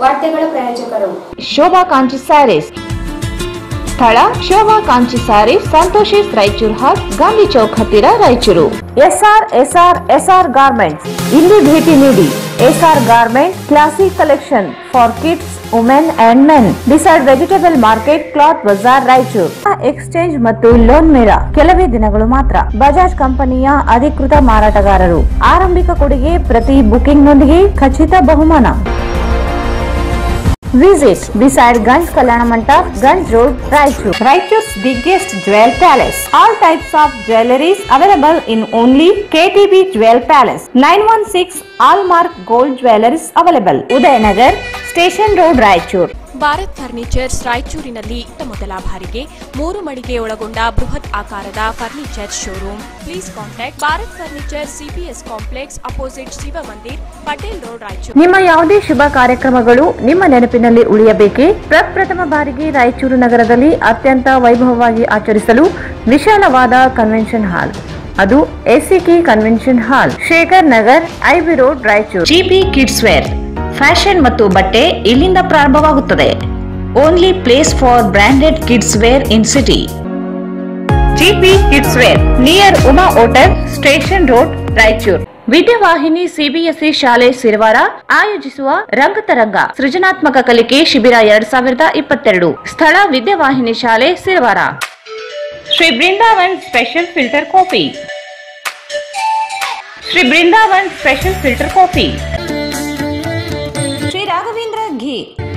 ವಾರ್ತೆಗಳ ಪ್ರಾಯೋಜಕರು ಶೋಭಾ ಕಾಂಚಿ ಸ್ಯಾರೀಸ್. ಸ್ಥಳ ಶೋಭಾ ಕಾಂಚಿ ಸ್ಯಾರೀಸ್, ಸಂತೋಷಿ ರಾಯಚೂರು ಹಾಟ್, ಗಾಂಧಿ ಚೌಕ್ ಹತ್ತಿರ, ರಾಯಚೂರು. SR garments. ಇಲ್ಲಿ ಭೇಟಿ ನೀಡಿ. SR garment classic collection for kids, women and men, beside vegetable market, cloth bazaar, Raichur. Exchange ಮತ್ತು ಲೋನ್ ಮೇಳ ಕೆಲವೇ ದಿನಗಳು ಮಾತ್ರ. ಬಜಾಜ್ ಕಂಪನಿಯ ಅಧಿಕೃತ ಮಾರಾಟಗಾರರು. ಆರಂಭಿಕ ಕೊಡುಗೆ ಪ್ರತಿ ಬುಕಿಂಗ್ ನೊಂದಿಗೆ ಖಚಿತ ಬಹುಮಾನ. Visit beside Ganj Kalyana Mandap, Ganj Road, Raichur. Raichur's biggest jewel palace. All types of jewelries available in only KTB Jewel Palace. 916 Allmark Gold Jewelries available. Udayanagar, Station Road, Raichur. Bharat furnitures ರಾಯಚೂರಿನಲ್ಲಿ ಮೊದಲ ಬಾರಿಗೆ 3 ಮಳಿಗೆ ಒಳಗೊಂಡ ಬೃಹತ್ ಆಕಾರದ furniture showroom. Please contact Bharat furniture, CPS complex, opposite Shiva Mandir, Patel road, Raichur. ನಿಮ್ಮ ಯಾವುದೇ ಶುಭ ಕಾರ್ಯಕ್ರಮಗಳು ನಿಮ್ಮ ನೆನಪಿನಲ್ಲಿ ಉಳಿಯಬೇಕೇ? ಪ್ರಪ್ರಥಮ ಬಾರಿಗೆ ರಾಯಚೂರು ನಗರದಲ್ಲಿ ಅತ್ಯಂತ ವೈಭವವಾಗಿ ಆಚರಿಸಲು ವಿಶಾಲವಾದ ಕನ್ವೆನ್ಷನ್ ಹಾಲ್, ಅದು SCK convention hall, Shekhar Nagar, IB road, Raichur. GP kids wear, fashion ಮತ್ತು ಬಟ್ಟೆ ಇಲ್ಲಿಂದ ಪ್ರಾರಂಭವಾಗುತ್ತದೆ. Only place for branded kids wear in city. GP kids wear near Uma hotel, station road, Raichur. Vidyavahini CBSE ಶಾಲೆ ಸಿರವಾರ ಆಯೋಜಿಸುವ ರಂಗತರಂಗ ಸೃಜನಾತ್ಮಕ ಕಲಿಕೆ ಶಿಬಿರ 2022. ಸ್ಥಳ ವಿದ್ಯಾವಾಹಿನಿ ಶಾಲೆ Sirwar. Shri Brindavan special filter coffee. Shri Brindavan special filter coffee. Shri Raghavendra ghee.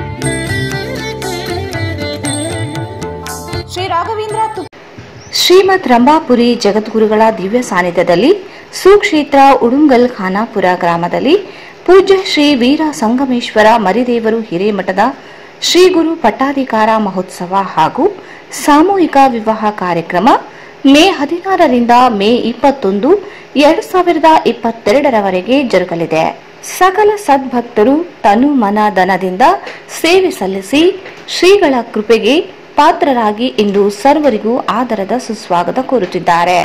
Shri Raghavendra ತುಪ್ಪ. ಶ್ರೀಮತ್ ರಂಭಾಪುರಿ ಜಗದ್ಗುರುಗಳ ದಿವ್ಯ ಸಾನ್ನಿಧ್ಯದಲ್ಲಿ ಸುಕ್ಷೇತ್ರ ಉಡುಂಗಲ್ ಖಾನಾಪುರ ಗ್ರಾಮದಲ್ಲಿ ಪೂಜ್ಯ ಶ್ರೀ ವೀರ ಸಂಗಮೇಶ್ವರ ಮರಿದೇವರು ಹಿರೇಮಠದ ಶ್ರೀ ಗುರು ಪಟ್ಟಾಧಿಕಾರ ಮಹೋತ್ಸವ ಹಾಗೂ ಸಾಮೂಹಿಕ ವಿವಾಹ ಕಾರ್ಯಕ್ರಮ ಮೇ 16ರಿಂದ ಮೇ 21, 2022ರವರೆಗೆ ಜರುಗಲಿದೆ. ಸಕಲ ಸದ್ಭಕ್ತರು ತನು ಮನ ಧನದಿಂದ ಸೇವೆ ಸಲ್ಲಿಸಿ ಶ್ರೀಗಳ ಕೃಪೆಗೆ ಪಾತ್ರರಾಗಿ ಇಂದು ಸರ್ವರಿಗೂ ಆದರದ ಸುಸ್ವಾಗತ ಕೋರುತ್ತಿದ್ದಾರೆ.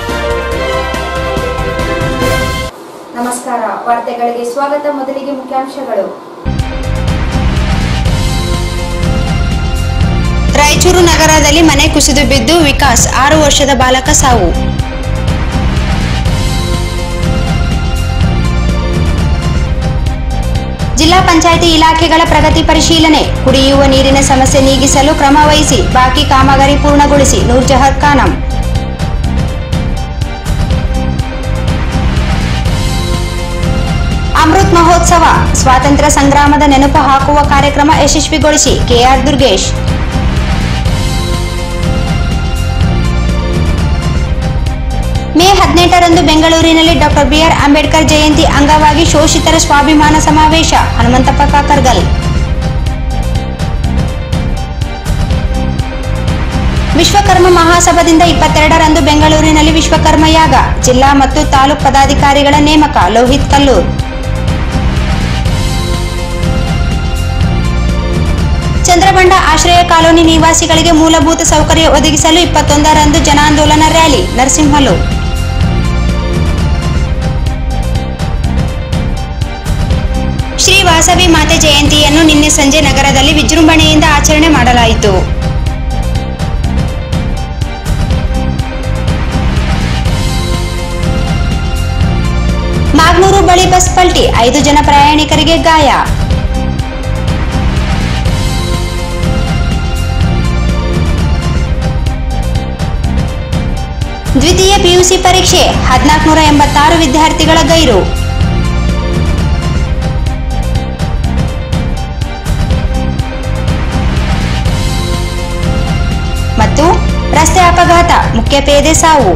ನಮಸ್ಕಾರ, ವಾರ್ತೆಗಳಿಗೆ ಸ್ವಾಗತ. ಮೊದಲಿಗೆ ಮುಖ್ಯಾಂಶಗಳು. ರಾಯಚೂರು ನಗರದಲ್ಲಿ ಮನೆ ಕುಸಿದು ಬಿದ್ದು ವಿಕಾಸ್ 6 ವರ್ಷದ ಬಾಲಕ ಸಾವು. ಜಿಲ್ಲಾ ಪಂಚಾಯಿತಿ ಇಲಾಖೆಗಳ ಪ್ರಗತಿ ಪರಿಶೀಲನೆ. ಕುಡಿಯುವ ನೀರಿನ ಸಮಸ್ಯೆ ನೀಗಿಸಲು ಕ್ರಮ ವಹಿಸಿ, ಬಾಕಿ ಕಾಮಗಾರಿ ಪೂರ್ಣಗೊಳಿಸಿ. ನೂರ್ಜಹರ್ ಖಾನಂ. ಅಮೃತ್ ಮಹೋತ್ಸವ, ಸ್ವಾತಂತ್ರ್ಯ ಸಂಗ್ರಾಮದ ನೆನಪು ಹಾಕುವ ಕಾರ್ಯಕ್ರಮ ಯಶಸ್ವಿಗೊಳಿಸಿ. ಕೆಆರ್ ದುರ್ಗೇಶ್. ಮೇ 18ರಂದು ಬೆಂಗಳೂರಿನಲ್ಲಿ ಡಾಕ್ಟರ್ ಬಿಆರ್ ಅಂಬೇಡ್ಕರ್ ಜಯಂತಿ ಅಂಗವಾಗಿ ಶೋಷಿತರ ಸ್ವಾಭಿಮಾನ ಸಮಾವೇಶ. ಹನುಮಂತಪ್ಪ ಕಾಕರ್ಗಲ್. ವಿಶ್ವಕರ್ಮ ಮಹಾಸಭಾದಿಂದ 22ರಂದು ಬೆಂಗಳೂರಿನಲ್ಲಿ ವಿಶ್ವಕರ್ಮ ಯಾಗ. ಜಿಲ್ಲಾ ಮತ್ತು ತಾಲೂಕು ಪದಾಧಿಕಾರಿಗಳ ನೇಮಕ. ಲೋಹಿತ್ ಕಲ್ಲೂರ್. ಚಂದ್ರಬಂಡ ಆಶ್ರಯ ಕಾಲೋನಿ ನಿವಾಸಿಗಳಿಗೆ ಮೂಲಭೂತ ಸೌಕರ್ಯ ಒದಗಿಸಲು 21ರಂದು ಜನಾಂದೋಲನ ರ್ಯಾಲಿ. ನರಸಿಂಹಲು. ಶ್ರೀ ವಾಸವಿ ಮಾತೆ ಜಯಂತಿಯನ್ನು ನಿನ್ನೆ ಸಂಜೆ ನಗರದಲ್ಲಿ ವಿಜೃಂಭಣೆಯಿಂದ ಆಚರಣೆ ಮಾಡಲಾಯಿತು. ಮಾಗ್ನೂರು ಬಳಿ ಬಸ್ ಪಲ್ಟಿ, 5 ಜನ ಪ್ರಯಾಣಿಕರಿಗೆ ಗಾಯ. ದ್ವಿತೀಯ ಪಿಯುಸಿ ಪರೀಕ್ಷೆ, 1486 ವಿದ್ಯಾರ್ಥಿಗಳ ಗೈರು. ಮತ್ತು ರಸ್ತೆ ಅಪಘಾತ, ಮುಖ್ಯ ಪೇದೆ ಸಾವು.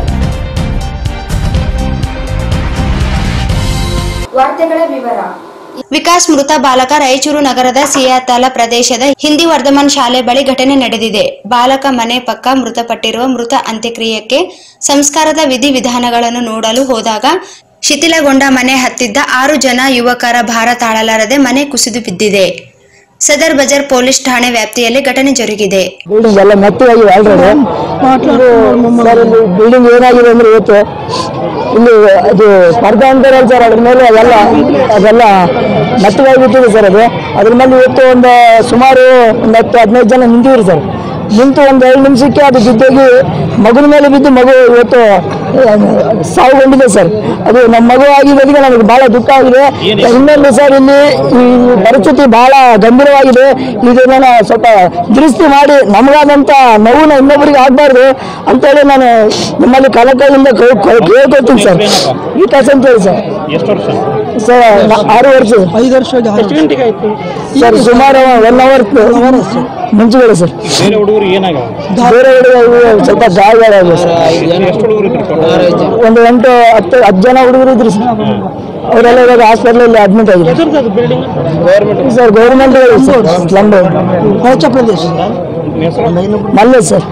ವಾರ್ತೆಗಳ ವಿವರ. ವಿಕಾಸ್ ಮೃತ ಬಾಲಕ ರಾಯಚೂರು ನಗರದ ಸಿಯಾತಾಲ ಪ್ರದೇಶದ ಹಿಂದಿ ವರ್ಧಮಾನ್ ಶಾಲೆ ಬಳಿ ಘಟನೆ ನಡೆದಿದೆ. ಬಾಲಕ ಮನೆ ಪಕ್ಕ ಮೃತಪಟ್ಟಿರುವ ಮೃತ ಅಂತ್ಯಕ್ರಿಯೆಗೆ ಸಂಸ್ಕಾರದ ವಿಧಿವಿಧಾನಗಳನ್ನು ನೋಡಲು ಹೋದಾಗ ಶಿಥಿಲಗೊಂಡ ಮನೆ ಹತ್ತಿದ್ದ 6 ಜನ ಯುವಕರ ಭಾರ ತಾಳಲಾರದೆ ಮನೆ ಕುಸಿದು ಬಿದ್ದಿದೆ. ಸದರ್ ಬಜಾರ್ ಪೊಲೀಸ್ ಠಾಣೆ ವ್ಯಾಪ್ತಿಯಲ್ಲಿ ಘಟನೆ ಜರುಗಿದೆ. ಬಿಲ್ಡಿಂಗ್ ಎಲ್ಲ ಮೆತ್ತಗಾಗಿದೆ ಆಲ್ರೆಡಿ. ಬಿಲ್ಡಿಂಗ್ ಏನಾಗಿದೆ ಅಂದ್ರೆ ಇವತ್ತು ಇಲ್ಲಿ ಅದು ಸ್ಪರ್ಧಾ ಅಂತಾರೆ ಸರ್, ಅದ್ರ ಮೇಲೆ ಅದೆಲ್ಲ ಮೆತ್ತಗಾಗಿಬಿಟ್ಟಿದೆ ಸರ್. ಅದ್ರ ಮೇಲೆ ಇವತ್ತು ಒಂದು ಸುಮಾರು 10-15 ಜನ ನಿಂತಿದ್ರು ಸರ್. ನಿಂತು ಒಂದು 2 ನಿಮಿಷಕ್ಕೆ ಅದು ಬಿದ್ದೋಗಿ ಮಗುನ ಮೇಲೆ ಬಿದ್ದು ಮಗು ಇವತ್ತು ಸಾವುಗೊಂಡಿದೆ ಸರ್. ಅದು ನಮ್ಮ ಮಗು ಆಗಿರೋದಕ್ಕೆ ನನಗೆ ಬಹಳ ದುಃಖ ಆಗಿದೆ. ಇನ್ನೊಂದು ಸರ್, ಇಲ್ಲಿ ಈ ಪರಿಸ್ಥಿತಿ ಬಹಳ ಗಂಭೀರವಾಗಿದೆ. ಇದನ್ನ ಸ್ವಲ್ಪ ದುರಸ್ತಿ ಮಾಡಿ ನಮಗಾದಂಥ ನೋವನ್ನ ಇನ್ನೊಬ್ಬರಿಗೆ ಆಗಬಾರ್ದು ಅಂತೇಳಿ ನಾನು ನಿಮ್ಮಲ್ಲಿ ಕಲಕದಿಂದ ಕೇಳ್ಕೊಳ್ತೀನಿ ಸರ್. ವಿಕಾಸ್ ಅಂತ ಹೇಳಿ ಸರ್. ಸರ್ 6 ವರ್ಷ 5 ವರ್ಷ ಸರ್, ಸುಮಾರು 1 ಅವರ್ ಮುಂಚೆಗಳು ಸರ್. ಬೇರೆ ಹುಡುಗರು ಸ್ವಲ್ಪ ಗಾಯಗಳಾಗಿವೆ ಸರ್. ಒಂದು 8-10 ಜನ ಹುಡುಗರು ಇದ್ರು ಸರ್. ಅವರೆಲ್ಲ ಇವಾಗ ಹಾಸ್ಪಿಟಲ್ ಅಡ್ಮಿಟ್ ಆಗಿದೆ ಸರ್. ಗೌರ್ಮೆಂಟ್ ಸ್ಲಮ್ ಪ್ರದೇಶ ಮಲ್ಲೇಶ್ ಸರ್.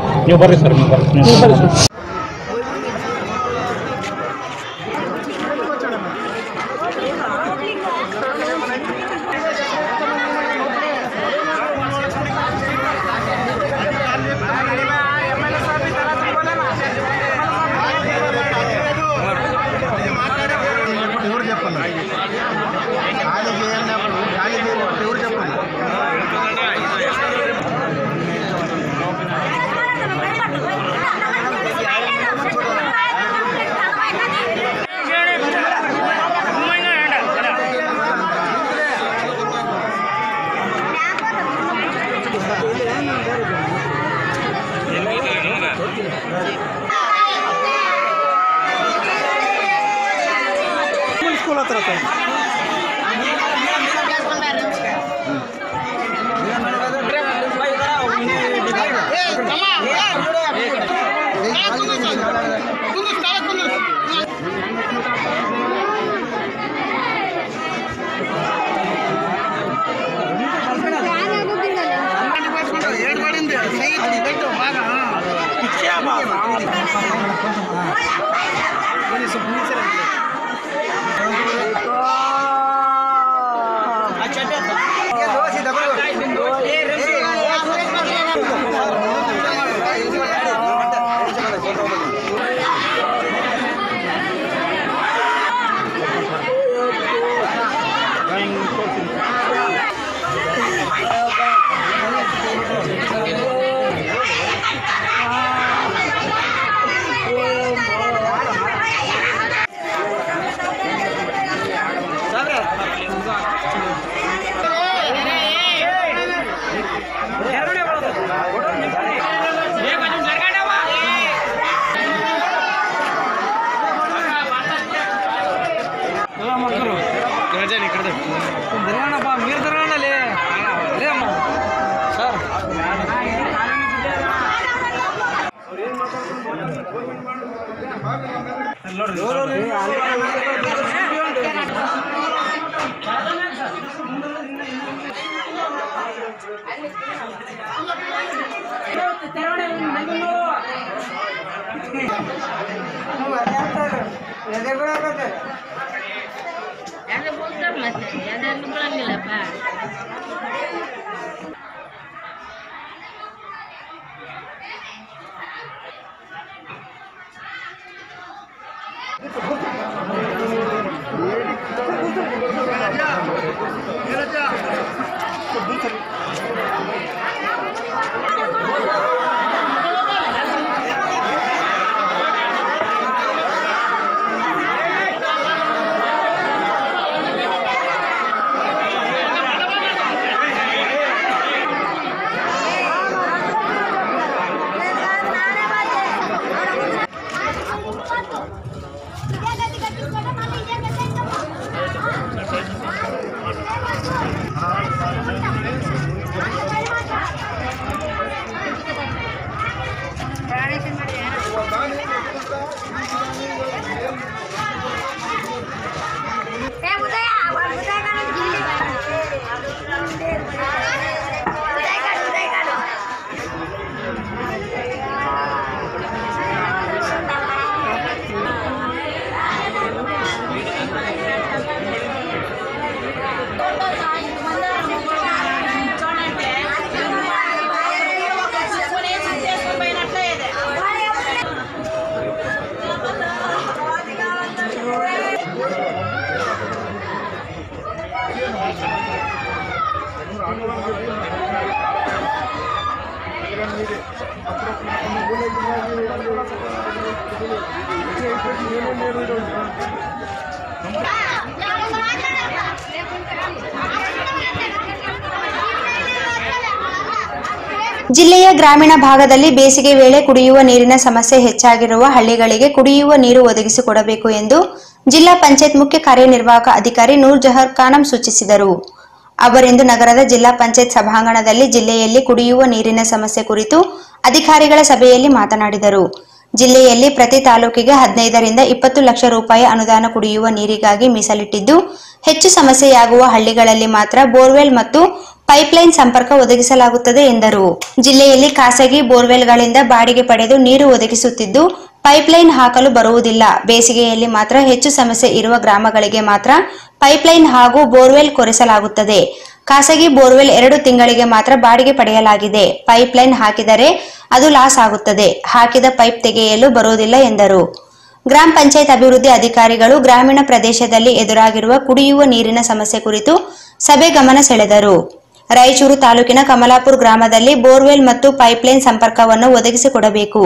ಜಿಲ್ಲೆಯ ಗ್ರಾಮೀಣ ಭಾಗದಲ್ಲಿ ಬೇಸಿಗೆ ವೇಳೆ ಕುಡಿಯುವ ನೀರಿನ ಸಮಸ್ಯೆ ಹೆಚ್ಚಾಗಿರುವ ಹಳ್ಳಿಗಳಿಗೆ ಕುಡಿಯುವ ನೀರು ಒದಗಿಸಿಕೊಡಬೇಕು ಎಂದು ಜಿಲ್ಲಾ ಪಂಚಾಯತ್ ಮುಖ್ಯ ಕಾರ್ಯನಿರ್ವಾಹಕ ಅಧಿಕಾರಿ ನೂರ್ ಜಹರ್ ಖಾನಂ ಸೂಚಿಸಿದರು. ಅವರಿಂದು ನಗರದ ಜಿಲ್ಲಾ ಪಂಚಾಯತ್ ಸಭಾಂಗಣದಲ್ಲಿ ಜಿಲ್ಲೆಯಲ್ಲಿ ಕುಡಿಯುವ ನೀರಿನ ಸಮಸ್ಯೆ ಕುರಿತು ಅಧಿಕಾರಿಗಳ ಸಭೆಯಲ್ಲಿ ಮಾತನಾಡಿದರು. ಜಿಲ್ಲೆಯಲ್ಲಿ ಪ್ರತಿ ತಾಲೂಕಿಗೆ 15 ರಿಂದ 20 ಲಕ್ಷ ರೂಪಾಯಿ ಅನುದಾನ ಕುಡಿಯುವ ನೀರಿಗಾಗಿ ಮೀಸಲಿಟ್ಟಿದ್ದು, ಹೆಚ್ಚು ಸಮಸ್ಯೆಯಾಗುವ ಹಳ್ಳಿಗಳಲ್ಲಿ ಮಾತ್ರ ಬೋರ್ವೆಲ್ ಮತ್ತು ಪೈಪ್ಲೈನ್ ಸಂಪರ್ಕ ಒದಗಿಸಲಾಗುತ್ತದೆ ಎಂದರು. ಜಿಲ್ಲೆಯಲ್ಲಿ ಖಾಸಗಿ ಬೋರ್ವೆಲ್ಗಳಿಂದ ಬಾಡಿಗೆ ಪಡೆದು ನೀರು ಒದಗಿಸುತ್ತಿದ್ದು, ಪೈಪ್ಲೈನ್ ಹಾಕಲು ಬರುವುದಿಲ್ಲ. ಬೇಸಿಗೆಯಲ್ಲಿ ಮಾತ್ರ ಹೆಚ್ಚು ಸಮಸ್ಯೆ ಇರುವ ಗ್ರಾಮಗಳಿಗೆ ಮಾತ್ರ ಪೈಪ್ಲೈನ್ ಹಾಗೂ ಬೋರ್ವೆಲ್ ಕೊರೆಸಲಾಗುತ್ತದೆ. ಖಾಸಗಿ ಬೋರ್ವೆಲ್ 2 ತಿಂಗಳಿಗೆ ಮಾತ್ರ ಬಾಡಿಗೆ ಪಡೆಯಲಾಗಿದೆ. ಪೈಪ್ಲೈನ್ ಹಾಕಿದರೆ ಅದು ಲಾಸ್ ಆಗುತ್ತದೆ. ಹಾಕಿದ ಪೈಪ್ ತೆಗೆಯಲು ಬರುವುದಿಲ್ಲ ಎಂದರು. ಗ್ರಾಮ ಪಂಚಾಯತ್ ಅಭಿವೃದ್ಧಿ ಅಧಿಕಾರಿಗಳು ಗ್ರಾಮೀಣ ಪ್ರದೇಶದಲ್ಲಿ ಎದುರಾಗಿರುವ ಕುಡಿಯುವ ನೀರಿನ ಸಮಸ್ಯೆ ಕುರಿತು ಸಭೆ ಗಮನ ಸೆಳೆದರು. ರಾಯಚೂರು ತಾಲೂಕಿನ ಕಮಲಾಪುರ ಗ್ರಾಮದಲ್ಲಿ ಬೋರ್ವೆಲ್ ಮತ್ತು ಪೈಪ್ಲೈನ್ ಸಂಪರ್ಕವನ್ನು ಒದಗಿಸಿಕೊಡಬೇಕು.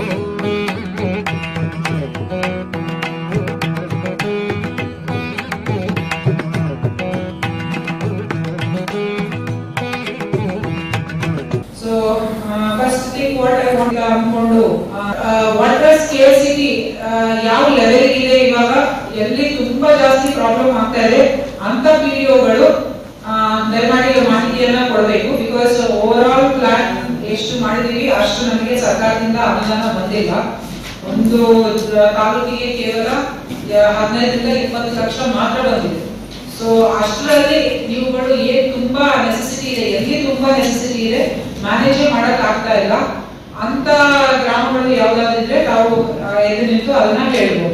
ವಾಟರ್ ಸ್ಕೇರ್ಸಿಟಿ ಯಾವ ಲೆವೆಲ್ ಇದೆ, ಇವಾಗ ಎಲ್ಲಿ ತುಂಬಾ ಜಾಸ್ತಿ ಪ್ರಾಬ್ಲಮ್ ಆಗ್ತಾ ಇದೆ ಅಂತ ಪಿಡಿಒಗಳು ದಯಮಾಡಿ ಮಾಹಿತಿಯನ್ನ ಕೊಡಬೇಕು. ಬಿಕಾಸ್ ಓವರ್ ಆಲ್ ಪ್ಲಾನ್ ಎಷ್ಟು ಮಾಡಿದೀವಿ ಅಷ್ಟು ನಮಗೆ ಸರ್ಕಾರದಿಂದ ಅನುದಾನ ಬಂದಿಲ್ಲ. ಒಂದು ತಾಲೂಕಿಗೆ ಕೇವಲ 15 ರಿಂದ 20 ಲಕ್ಷ ಮಾತ್ರ ಬಂದಿದೆ. ಸೊ ಅಷ್ಟರಲ್ಲಿ ನೀವುಗಳು ಏನ್ ತುಂಬಾ ನೆಸೆಸಿಟಿ ಇದೆ, ಎಲ್ಲಿ ತುಂಬಾ ನೆಸೆಸಿಟಿ ಇದೆ ಮ್ಯಾನೇಜ್ ಮಾಡಕ್ ಆಗ್ತಾ ಇಲ್ಲ ಅಂತ ಗ್ರಾಮಗಳು ಯಾವ್ದಾದಿದ್ರೆ ತಾವು ಎದು ನಿಂತು ಅದನ್ನ ಹೇಳ್ಬೋದು.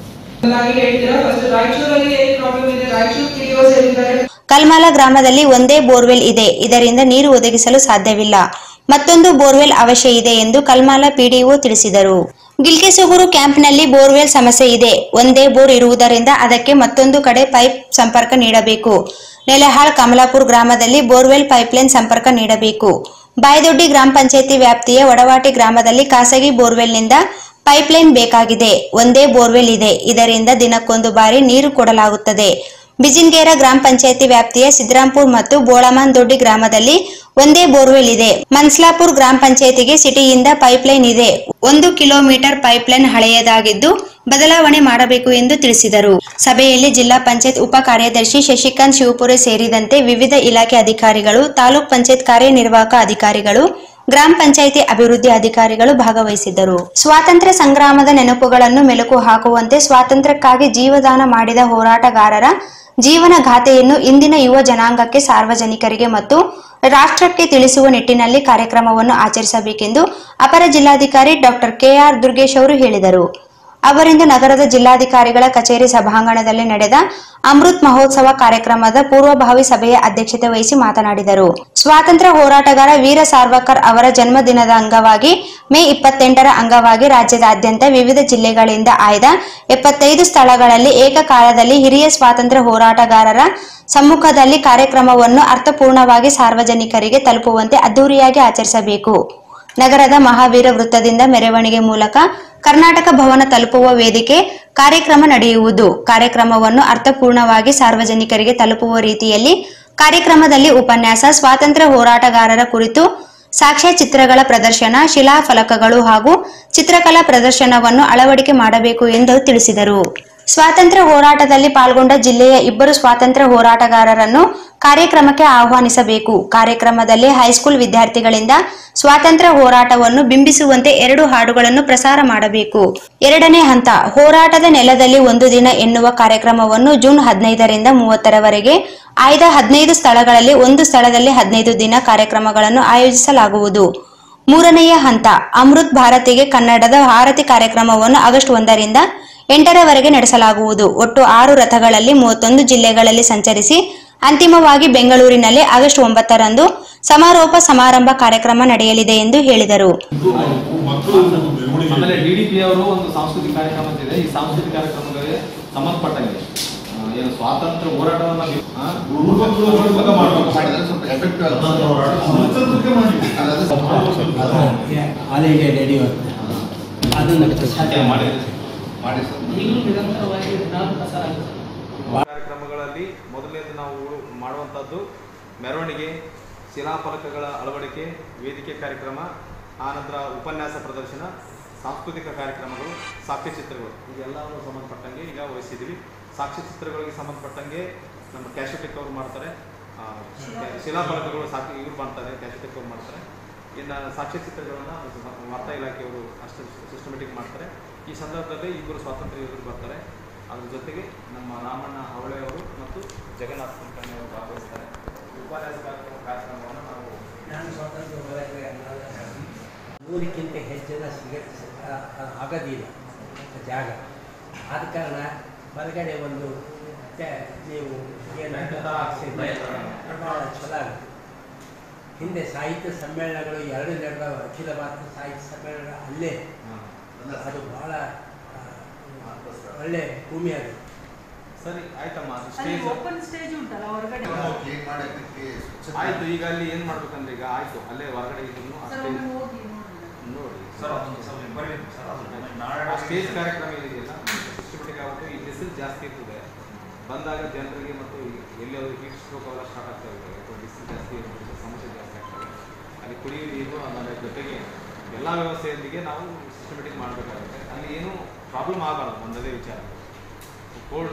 ಹೇಳ್ತೀರಾ ಫಸ್ಟ್ ರಾಯಚೂರಲ್ಲಿ ಏನ್ ಪ್ರಾಬ್ಲಮ್ ಇದೆ? ರಾಯಚೂರು ಪಿಡಿಒಸ್ ಹೇಳಿದ್ದಾರೆ ಕಲ್ಮಾಲ ಗ್ರಾಮದಲ್ಲಿ ಒಂದೇ ಬೋರ್ವೆಲ್ ಇದೆ, ಇದರಿಂದ ನೀರು ಒದಗಿಸಲು ಸಾಧ್ಯವಿಲ್ಲ. ಮತ್ತೊಂದು ಬೋರ್ವೆಲ್ ಅವಶ್ಯ ಇದೆ ಎಂದು ಕಲ್ಮಾಲ ಪಿಡಿಒ ತಿಳಿಸಿದರು. ಗಿಲ್ಕೆಸೂಗೂರು ಕ್ಯಾಂಪ್ನಲ್ಲಿ ಬೋರ್ವೆಲ್ ಸಮಸ್ಯೆ ಇದೆ. ಒಂದೇ ಬೋರ್ ಇರುವುದರಿಂದ ಅದಕ್ಕೆ ಮತ್ತೊಂದು ಕಡೆ ಪೈಪ್ ಸಂಪರ್ಕ ನೀಡಬೇಕು. ನೆಲೆಹಾಳ್ ಕಮಲಾಪುರ ಗ್ರಾಮದಲ್ಲಿ ಬೋರ್ವೆಲ್ ಪೈಪ್ಲೈನ್ ಸಂಪರ್ಕ ನೀಡಬೇಕು. ಬಾಯದೊಡ್ಡಿ ಗ್ರಾಮ ಪಂಚಾಯಿತಿ ವ್ಯಾಪ್ತಿಯ ವಡವಾಟಿ ಗ್ರಾಮದಲ್ಲಿ ಖಾಸಗಿ ಬೋರ್ವೆಲ್ನಿಂದ ಪೈಪ್ಲೈನ್ ಬೇಕಾಗಿದೆ. ಒಂದೇ ಬೋರ್ವೆಲ್ ಇದೆ, ಇದರಿಂದ ದಿನಕ್ಕೊಂದು ಬಾರಿ ನೀರು ಕೊಡಲಾಗುತ್ತದೆ. ಬಿಜಿನ್ಗೇರ ಗ್ರಾಮ ಪಂಚಾಯಿತಿ ವ್ಯಾಪ್ತಿಯ ಸಿದ್ದರಾಂಪುರ್ ಮತ್ತು ಬೋಳಮಾನ್ ದೊಡ್ಡಿ ಗ್ರಾಮದಲ್ಲಿ ಒಂದೇ ಬೋರ್ವೆಲ್ ಇದೆ. ಮನ್ಸ್ಲಾಪುರ್ ಗ್ರಾಮ ಪಂಚಾಯಿತಿಗೆ ಸಿಟಿಯಿಂದ ಪೈಪ್ಲೈನ್ ಇದೆ. 1 ಕಿಲೋಮೀಟರ್ ಪೈಪ್ಲೈನ್ ಹಳೆಯದಾಗಿದ್ದು ಬದಲಾವಣೆ ಮಾಡಬೇಕು ಎಂದು ತಿಳಿಸಿದರು. ಸಭೆಯಲ್ಲಿ ಜಿಲ್ಲಾ ಪಂಚಾಯತ್ ಉಪ ಕಾರ್ಯದರ್ಶಿ ಶಶಿಕಾಂತ್ ಶಿವಪುರೆ ಸೇರಿದಂತೆ ವಿವಿಧ ಇಲಾಖೆ ಅಧಿಕಾರಿಗಳು, ತಾಲೂಕ್ ಪಂಚಾಯತ್ ಕಾರ್ಯನಿರ್ವಾಹಕ ಅಧಿಕಾರಿಗಳು, ಗ್ರಾಮ ಪಂಚಾಯಿತಿ ಅಭಿವೃದ್ಧಿ ಅಧಿಕಾರಿಗಳು ಭಾಗವಹಿಸಿದ್ದರು. ಸ್ವಾತಂತ್ರ್ಯ ಸಂಗ್ರಾಮದ ನೆನಪುಗಳನ್ನು ಮೆಲುಕು ಹಾಕುವಂತೆ ಸ್ವಾತಂತ್ರ್ಯಕ್ಕಾಗಿ ಜೀವದಾನ ಮಾಡಿದ ಹೋರಾಟಗಾರರ ಜೀವನ ಗಾಥೆಯನ್ನು ಇಂದಿನ ಯುವ ಜನಾಂಗಕ್ಕೆ, ಸಾರ್ವಜನಿಕರಿಗೆ ಮತ್ತು ರಾಷ್ಟ್ರಕ್ಕೆ ತಿಳಿಸುವ ನಿಟ್ಟಿನಲ್ಲಿ ಕಾರ್ಯಕ್ರಮವನ್ನು ಆಚರಿಸಬೇಕೆಂದು ಅಪರ ಜಿಲ್ಲಾಧಿಕಾರಿ ಡಾಕ್ಟರ್ ಕೆಆರ್ ದುರ್ಗೇಶ್ ಅವರು ಹೇಳಿದರು. ಅವರಿಂದು ನಗರದ ಜಿಲ್ಲಾಧಿಕಾರಿಗಳ ಕಚೇರಿ ಸಭಾಂಗಣದಲ್ಲಿ ನಡೆದ ಅಮೃತ್ ಮಹೋತ್ಸವ ಕಾರ್ಯಕ್ರಮದ ಪೂರ್ವಭಾವಿ ಸಭೆಯ ಅಧ್ಯಕ್ಷತೆ ವಹಿಸಿ ಮಾತನಾಡಿದರು. ಸ್ವಾತಂತ್ರ್ಯ ಹೋರಾಟಗಾರ ವೀರ ಸಾವರ್ಕರ್ ಅವರ ಜನ್ಮದಿನದ ಅಂಗವಾಗಿ ಮೇ 28ರ ಅಂಗವಾಗಿ ರಾಜ್ಯದಾದ್ಯಂತ ವಿವಿಧ ಜಿಲ್ಲೆಗಳಿಂದ ಆಯ್ದ 75 ಸ್ಥಳಗಳಲ್ಲಿ ಏಕಕಾಲದಲ್ಲಿ ಹಿರಿಯ ಸ್ವಾತಂತ್ರ್ಯ ಹೋರಾಟಗಾರರ ಸಮ್ಮುಖದಲ್ಲಿ ಕಾರ್ಯಕ್ರಮವನ್ನು ಅರ್ಥಪೂರ್ಣವಾಗಿ ಸಾರ್ವಜನಿಕರಿಗೆ ತಲುಪುವಂತೆ ಅದ್ದೂರಿಯಾಗಿ ಆಚರಿಸಬೇಕು. ನಗರದ ಮಹಾವೀರ ವೃತ್ತದಿಂದ ಮೆರವಣಿಗೆ ಮೂಲಕ ಕರ್ನಾಟಕ ಭವನ ತಲುಪುವ ವೇದಿಕೆ ಕಾರ್ಯಕ್ರಮ ನಡೆಯುವುದು. ಕಾರ್ಯಕ್ರಮವನ್ನು ಅರ್ಥಪೂರ್ಣವಾಗಿ ಸಾರ್ವಜನಿಕರಿಗೆ ತಲುಪುವ ರೀತಿಯಲ್ಲಿ ಕಾರ್ಯಕ್ರಮದಲ್ಲಿ ಉಪನ್ಯಾಸ, ಸ್ವಾತಂತ್ರ್ಯ ಹೋರಾಟಗಾರರ ಕುರಿತು ಸಾಕ್ಷ್ಯಚಿತ್ರಗಳ ಪ್ರದರ್ಶನ, ಶಿಲಾಫಲಕಗಳು ಹಾಗೂ ಚಿತ್ರಕಲಾ ಪ್ರದರ್ಶನವನ್ನು ಅಳವಡಿಕೆ ಮಾಡಬೇಕು ಎಂದು ತಿಳಿಸಿದರು. ಸ್ವಾತಂತ್ರ್ಯ ಹೋರಾಟದಲ್ಲಿ ಪಾಲ್ಗೊಂಡ ಜಿಲ್ಲೆಯ 2 ಸ್ವಾತಂತ್ರ್ಯ ಹೋರಾಟಗಾರರನ್ನು ಕಾರ್ಯಕ್ರಮಕ್ಕೆ ಆಹ್ವಾನಿಸಬೇಕು. ಕಾರ್ಯಕ್ರಮದಲ್ಲಿ ಹೈಸ್ಕೂಲ್ ವಿದ್ಯಾರ್ಥಿಗಳಿಂದ ಸ್ವಾತಂತ್ರ್ಯ ಹೋರಾಟವನ್ನು ಬಿಂಬಿಸುವಂತೆ 2 ಹಾಡುಗಳನ್ನು ಪ್ರಸಾರ ಮಾಡಬೇಕು. 2ನೇ ಹಂತ ಹೋರಾಟದ ನೆಲದಲ್ಲಿ ಒಂದು ದಿನ ಎನ್ನುವ ಕಾರ್ಯಕ್ರಮವನ್ನು ಜೂನ್ 15ರಿಂದ 30ರವರೆಗೆ ಆಯ್ದ 15 ಸ್ಥಳಗಳಲ್ಲಿ ಒಂದು ಸ್ಥಳದಲ್ಲಿ 15 ದಿನ ಕಾರ್ಯಕ್ರಮಗಳನ್ನು ಆಯೋಜಿಸಲಾಗುವುದು. 3ನೇ ಹಂತ ಅಮೃತ್ ಭಾರತಿಗೆ ಕನ್ನಡದ ಆರತಿ ಕಾರ್ಯಕ್ರಮವನ್ನು ಆಗಸ್ಟ್ 1ರಿಂದ 8ರವರೆಗೆ ನಡೆಸಲಾಗುವುದು. ಒಟ್ಟು 6 ರಥಗಳಲ್ಲಿ 31 ಜಿಲ್ಲೆಗಳಲ್ಲಿ ಸಂಚರಿಸಿ ಅಂತಿಮವಾಗಿ ಬೆಂಗಳೂರಿನಲ್ಲಿ ಆಗಸ್ಟ್ 9ರಂದು ಸಮಾರೋಪ ಸಮಾರಂಭ ಕಾರ್ಯಕ್ರಮ ನಡೆಯಲಿದೆ ಎಂದು ಹೇಳಿದರು. ಆಮೇಲೆ ಡಿಡಿಪಿ ಅವರು ಒಂದು ಸಾಂಸ್ಕೃತಿಕ ಕಾರ್ಯಕ್ರಮ ಇದೆ. ಈ ಸಾಂಸ್ಕೃತಿಕ ಕಾರ್ಯಕ್ರಮಗಳಿಗೆ ಸಂಬಂಧಪಟ್ಟಂಗೆ ಏನು ಸ್ವಾತಂತ್ರ್ಯ ಹೋರಾಟವನ್ನು ಮಾಡಬೇಕು ಸ್ವಲ್ಪ ಎಫೆಕ್ಟಿವ್ ಕಾರ್ಯಕ್ರಮಗಳಲ್ಲಿ ಮೊದಲನೇದು ನಾವು ಮಾಡುವಂಥದ್ದು ಮೆರವಣಿಗೆ, ಶಿಲಾಫಲಕಗಳ ಅಳವಡಿಕೆ, ವೇದಿಕೆ ಕಾರ್ಯಕ್ರಮ, ಆನಂತರ ಉಪನ್ಯಾಸ ಪ್ರದರ್ಶನ, ಸಾಂಸ್ಕೃತಿಕ ಕಾರ್ಯಕ್ರಮಗಳು, ಸಾಕ್ಷ್ಯಚಿತ್ರಗಳು ಇದೆಲ್ಲವೂ ಸಂಬಂಧಪಟ್ಟಂಗೆ ಈಗ ವಹಿಸಿದ್ದೀವಿ. ಸಾಕ್ಷ್ಯಚಿತ್ರಗಳಿಗೆ ಸಂಬಂಧಪಟ್ಟಂಗೆ ನಮ್ಮ ಕ್ಯಾಶುಟಿಕ್ ಅವರು ಮಾಡ್ತಾರೆ, ಶಿಲಾಫಲಕಗಳು ಇವ್ರು ಮಾಡ್ತಾರೆ, ಕ್ಯಾಶುಟಿಕ್ ಅವರು ಮಾಡ್ತಾರೆ. ಇನ್ನು ಸಾಕ್ಷ್ಯಚಿತ್ರಗಳನ್ನು ವಾರ್ತಾ ಇಲಾಖೆಯವರು ಅಷ್ಟು ಸಿಸ್ಟಮೆಟಿಕ್ ಮಾಡ್ತಾರೆ. ಈ ಸಂದರ್ಭದಲ್ಲಿ ಇಬ್ಬರು ಸ್ವಾತಂತ್ರ್ಯ ಯೋಧರು ಬರ್ತಾರೆ. ಅದ್ರ ಜೊತೆಗೆ ನಮ್ಮ ರಾಮಣ್ಣ ಅವಳೆ ಅವರು ಮತ್ತು ಜಗನ್ನಾಥ್ ಕುಲಕರ್ಣಿ ಅವರು ಭಾಗವಹಿಸ್ತಾರೆ. ಉಪನ್ಯಾಸ ಕಾರ್ಯಕ್ರಮವನ್ನು ನಾವು ನೂರಕ್ಕಿಂತ ಹೆಚ್ಚಿನ ಆಗೋದಿಲ್ಲ ಜಾಗ. ಆದ ಕಾರಣ ಹೊರಗಡೆ ಒಂದು ನೀವು ಏನು ಭಾಳ ಚಲೋ ಆಗುತ್ತೆ. ಹಿಂದೆ ಸಾಹಿತ್ಯ ಸಮ್ಮೇಳನಗಳು 2 ನಡೆದವ. ಅಖಿಲ ಭಾರತ ಸಾಹಿತ್ಯ ಸಮ್ಮೇಳನ ಅಲ್ಲೇ ಅದು ಭಾಳ ಒಳ್ಳೆ ಭೂಮಿ ಅದು. ಸರಿ ಆಯ್ತಮ್ಮ, ಆಯ್ತು. ಈಗ ಅಲ್ಲಿ ಏನ್ ಮಾಡ್ಬೇಕಂದ್ರೆ ಈಗ ಆಯ್ತು ಅಲ್ಲೇ ಹೊರಗಡೆ ನೋಡಿ ಸ್ಟೇಜ್ ಕಾರ್ಯಕ್ರಮ ಇದೆಯಲ್ಲ ಸಿಸ್ಟಮೆಟಿಕ್ ಆಗುತ್ತೆ. ಈ ಬಿಸಿಲು ಜಾಸ್ತಿ ಇರ್ತದೆ ಬಂದಾಗ ಜನರಿಗೆ ಮತ್ತು ಎಲ್ಲಿಯಾದರೂ ಹೀಟ್ ಸ್ಟ್ರೋಕ್ ಅವೆಲ್ಲ ಸ್ಟಾರ್ಟ್ ಆಗ್ತಾ ಇದೆ. ಬಿಸಿಲು ಜಾಸ್ತಿ ಇರೋದ್ರಿಂದ ಸಮಸ್ಯೆ ಜಾಸ್ತಿ ಆಗ್ತದೆ. ಅಲ್ಲಿ ಕುಡಿಯುವ ನೀರು ಆಮೇಲೆ ಜೊತೆಗೆ ಎಲ್ಲ ವ್ಯವಸ್ಥೆಯೊಂದಿಗೆ ನಾವು ಸಿಸ್ಟಮೆಟಿಕ್ ಮಾಡಬೇಕಾಗುತ್ತೆ. ಅಲ್ಲಿ ಏನು ಪ್ರಾಬ್ಲಮ್ ಆಗಬಾರ್ದು, ಒಂದದೇ ವಿಚಾರ. ಕೋಲ್ಡ್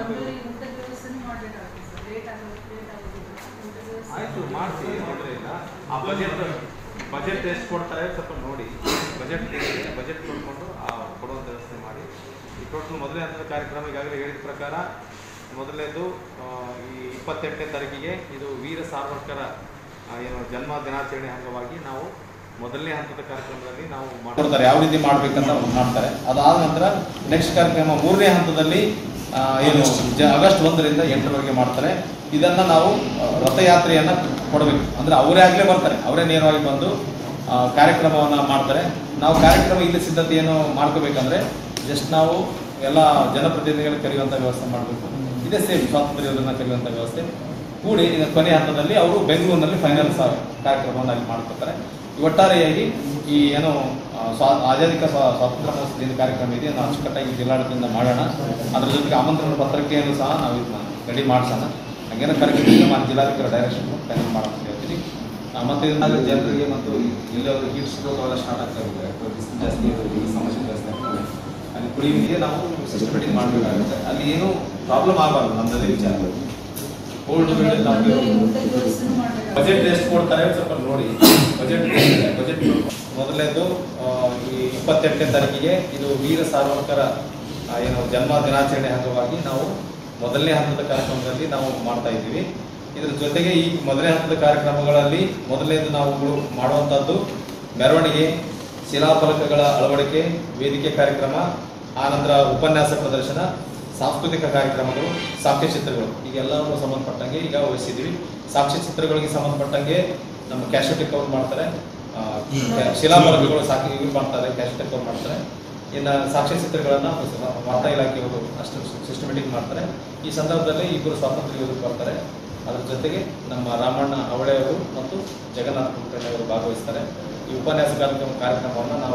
ಆಯಿತು ಮಾಡ್ತೀವಿ, ತೊಂದರೆ ಇಲ್ಲ. ಆ ಬಜೆಟ್ ಎಷ್ಟು ಕೊಡ್ತಾರೆ ಸ್ವಲ್ಪ ನೋಡಿ, ಬಜೆಟ್ ಕೊಡ್ಕೊಂಡು ಕೊಡುವಂಥ ವ್ಯವಸ್ಥೆ ಮಾಡಿ. ಈ ಟೋಟಲ್ ಮೊದಲನೇ ಹಂತದ ಕಾರ್ಯಕ್ರಮ ಈಗಾಗಲೇ ಹೇಳಿದ ಪ್ರಕಾರ ಮೊದಲನೇದು ಈ 28ನೇ ತಾರೀಕಿಗೆ ಇದು ವೀರ ಸಾವರ್ಕರ ಏನು ಜನ್ಮ ದಿನಾಚರಣೆ ಅಂಗವಾಗಿ ನಾವು ಮೊದಲನೇ ಹಂತದ ಕಾರ್ಯಕ್ರಮದಲ್ಲಿ ನಾವು ಮಾಡ್ತಾರೆ. ಯಾವ ರೀತಿ ಮಾಡ್ಬೇಕಂತ ಮಾಡ್ತಾರೆ. ಅದಾದ ನಂತರ ನೆಕ್ಸ್ಟ್ ಕಾರ್ಯಕ್ರಮ 3ನೇ ಹಂತದಲ್ಲಿ ಏನು ಆಗಸ್ಟ್ 1ರಿಂದ 8ರವರೆಗೆ ಮಾಡ್ತಾರೆ. ಇದನ್ನ ನಾವು ರಥಯಾತ್ರೆಯನ್ನ ಕೊಡಬೇಕು. ಅಂದ್ರೆ ಅವರೇ ಆಗಲೇ ಬರ್ತಾರೆ, ಅವರೇ ನೇರವಾಗಿ ಬಂದು ಕಾರ್ಯಕ್ರಮವನ್ನ ಮಾಡ್ತಾರೆ. ನಾವು ಕಾರ್ಯಕ್ರಮ ಇಲ್ಲಿ ಸಿದ್ಧತೆಯನ್ನು ಮಾಡ್ಕೋಬೇಕಂದ್ರೆ ಜಸ್ಟ್ ನಾವು ಎಲ್ಲ ಜನಪ್ರತಿನಿಧಿಗಳು ಕರೆಯುವಂಥ ವ್ಯವಸ್ಥೆ ಮಾಡಬೇಕು. ಇದೇ ಸೇಮ್ ಸ್ವಾತಂತ್ರ್ಯ ಯೋಧರನ್ನ ಕರೆಯುವಂಥ ವ್ಯವಸ್ಥೆ ಕೂಡಿ ಕೊನೆ ಹಂತದಲ್ಲಿ ಅವರು ಬೆಂಗಳೂರಿನಲ್ಲಿ ಫೈನಲ್ ಕಾರ್ಯಕ್ರಮವನ್ನು ಅಲ್ಲಿ ಮಾಡ್ಕೊತಾರೆ. ಒಟ್ಟಾರೆಯಾಗಿ ಈ ಏನು ಆಜಾದಿಕ ಸ್ವಾತಂತ್ರ್ಯ ಮಹೋತ್ಸವದ ಕಾರ್ಯಕ್ರಮ ಇದೆ, ನಾವು ಅಚ್ಚುಕಟ್ಟಾಗಿ ಜಿಲ್ಲಾಡಳಿತದಿಂದ ಮಾಡೋಣ. ಅದ್ರ ಜೊತೆಗೆ ಆಮಂತ್ರಣ ಪತ್ರಿಕೆಯನ್ನು ಸಹ ನಾವು ಇದನ್ನ ರೆಡಿ ಮಾಡಿಸೋಣ. ಹಾಗೇನೋ ಕಾರ್ಯಕ್ರಮ ಜಿಲ್ಲಾಧಿಕಾರಿ ಡೈರೆಕ್ಷನ್ ಫೈನಲ್ ಮಾಡೋಣ ಅಂತ ಹೇಳ್ತೀನಿ. ಮತ್ತು ಇದನ್ನ ಜನರಿಗೆ ಮತ್ತು ಇಲ್ಲವರು ಹೀಟ್ ಸ್ಟ್ರೋಕ್ ಅವೆಲ್ಲ ಸ್ಟಾರ್ಟ್ ಆಗ್ತಾ ಇದೆ, ಬಿಸಿಲು ಜಾಸ್ತಿ ಇರೋದು, ಸಮಸ್ಯೆ ಜಾಸ್ತಿ ಆಗ್ತದೆ. ಅಲ್ಲಿ ಕುಡಿಯುವಿಗೆ ನಾವು ಸಿಸ್ಟಮೆಟಿಕ್ ಮಾಡಬೇಕಾಗುತ್ತೆ. ಅಲ್ಲಿ ಏನು ಪ್ರಾಬ್ಲಮ್ ಆಗಬಾರ್ದು ನಮ್ಮದೇ ವಿಚಾರ. ಕೋಲ್ಡ್ ಬಜೆಟ್ ಎಷ್ಟು ಕೊಡ್ತಾರೆ ಸ್ವಲ್ಪ ನೋಡಿ. ಬಜೆಟ್ ಮೊದಲನೇದು ಈ 28ನೇ ತಾರೀಕಿಗೆ ಇದು ವೀರ ಸಾವರ್ಕರ ಏನು ಜನ್ಮ ದಿನಾಚರಣೆ ಅಂಗವಾಗಿ ನಾವು ಮೊದಲನೇ ಹಂತದ ಕಾರ್ಯಕ್ರಮದಲ್ಲಿ ನಾವು ಮಾಡ್ತಾ ಇದ್ದೀವಿ. ಇದರ ಜೊತೆಗೆ ಈ ಮೊದಲನೇ ಹಂತದ ಕಾರ್ಯಕ್ರಮಗಳಲ್ಲಿ ಮೊದಲನೇದು ನಾವು ಮಾಡುವಂಥದ್ದು ಮೆರವಣಿಗೆ, ಶಿಲಾಫಲಕಗಳ ಅಳವಡಿಕೆ, ವೇದಿಕೆ ಕಾರ್ಯಕ್ರಮ, ಆನಂತರ ಉಪನ್ಯಾಸ ಪ್ರದರ್ಶನ, ಸಾಂಸ್ಕೃತಿಕ ಕಾರ್ಯಕ್ರಮಗಳು, ಸಾಕ್ಷ್ಯಚಿತ್ರಗಳು ಈಗೆಲ್ಲವೂ ಸಂಬಂಧಪಟ್ಟಂಗೆ ಈಗ ವಹಿಸಿದ್ದೀವಿ. ಸಾಕ್ಷ್ಯಚಿತ್ರಗಳಿಗೆ ಸಂಬಂಧಪಟ್ಟಂಗೆ ನಮ್ಮ ಕ್ಯಾಶುಟಿಕ್ ಅವ್ರು ಮಾಡ್ತಾರೆ, ಶಿಲಾಫಲಕಗಳು ಇವ್ರು ಮಾಡ್ತಾರೆ, ಕ್ಯಾಶುಟಿಕ್ ಅವ್ರು ಮಾಡ್ತಾರೆ. ಇನ್ನು ಸಾಕ್ಷ್ಯಚಿತ್ರಗಳನ್ನು ವಾರ್ತಾ ಇಲಾಖೆಯವರು ಅಷ್ಟು ಸಿಸ್ಟಮೆಟಿಕ್ ಮಾಡ್ತಾರೆ. ಈ ಸಂದರ್ಭದಲ್ಲಿ ಇಬ್ಬರು ಸ್ವಾತಂತ್ರ್ಯ ಯೋಧರು ಬರ್ತಾರೆ. ಅದರ ಜೊತೆಗೆ ನಮ್ಮ ರಾಮಣ್ಣ ಅವಳೆ ಅವರು ಮತ್ತು ಜಗನ್ನಾಥ್ ಕುಲಕರ್ಣಿ ಅವರು ಭಾಗವಹಿಸ್ತಾರೆ. ಈ ಉಪನ್ಯಾಸ ಕಾರ್ಯಕ್ರಮವನ್ನು ನಾವು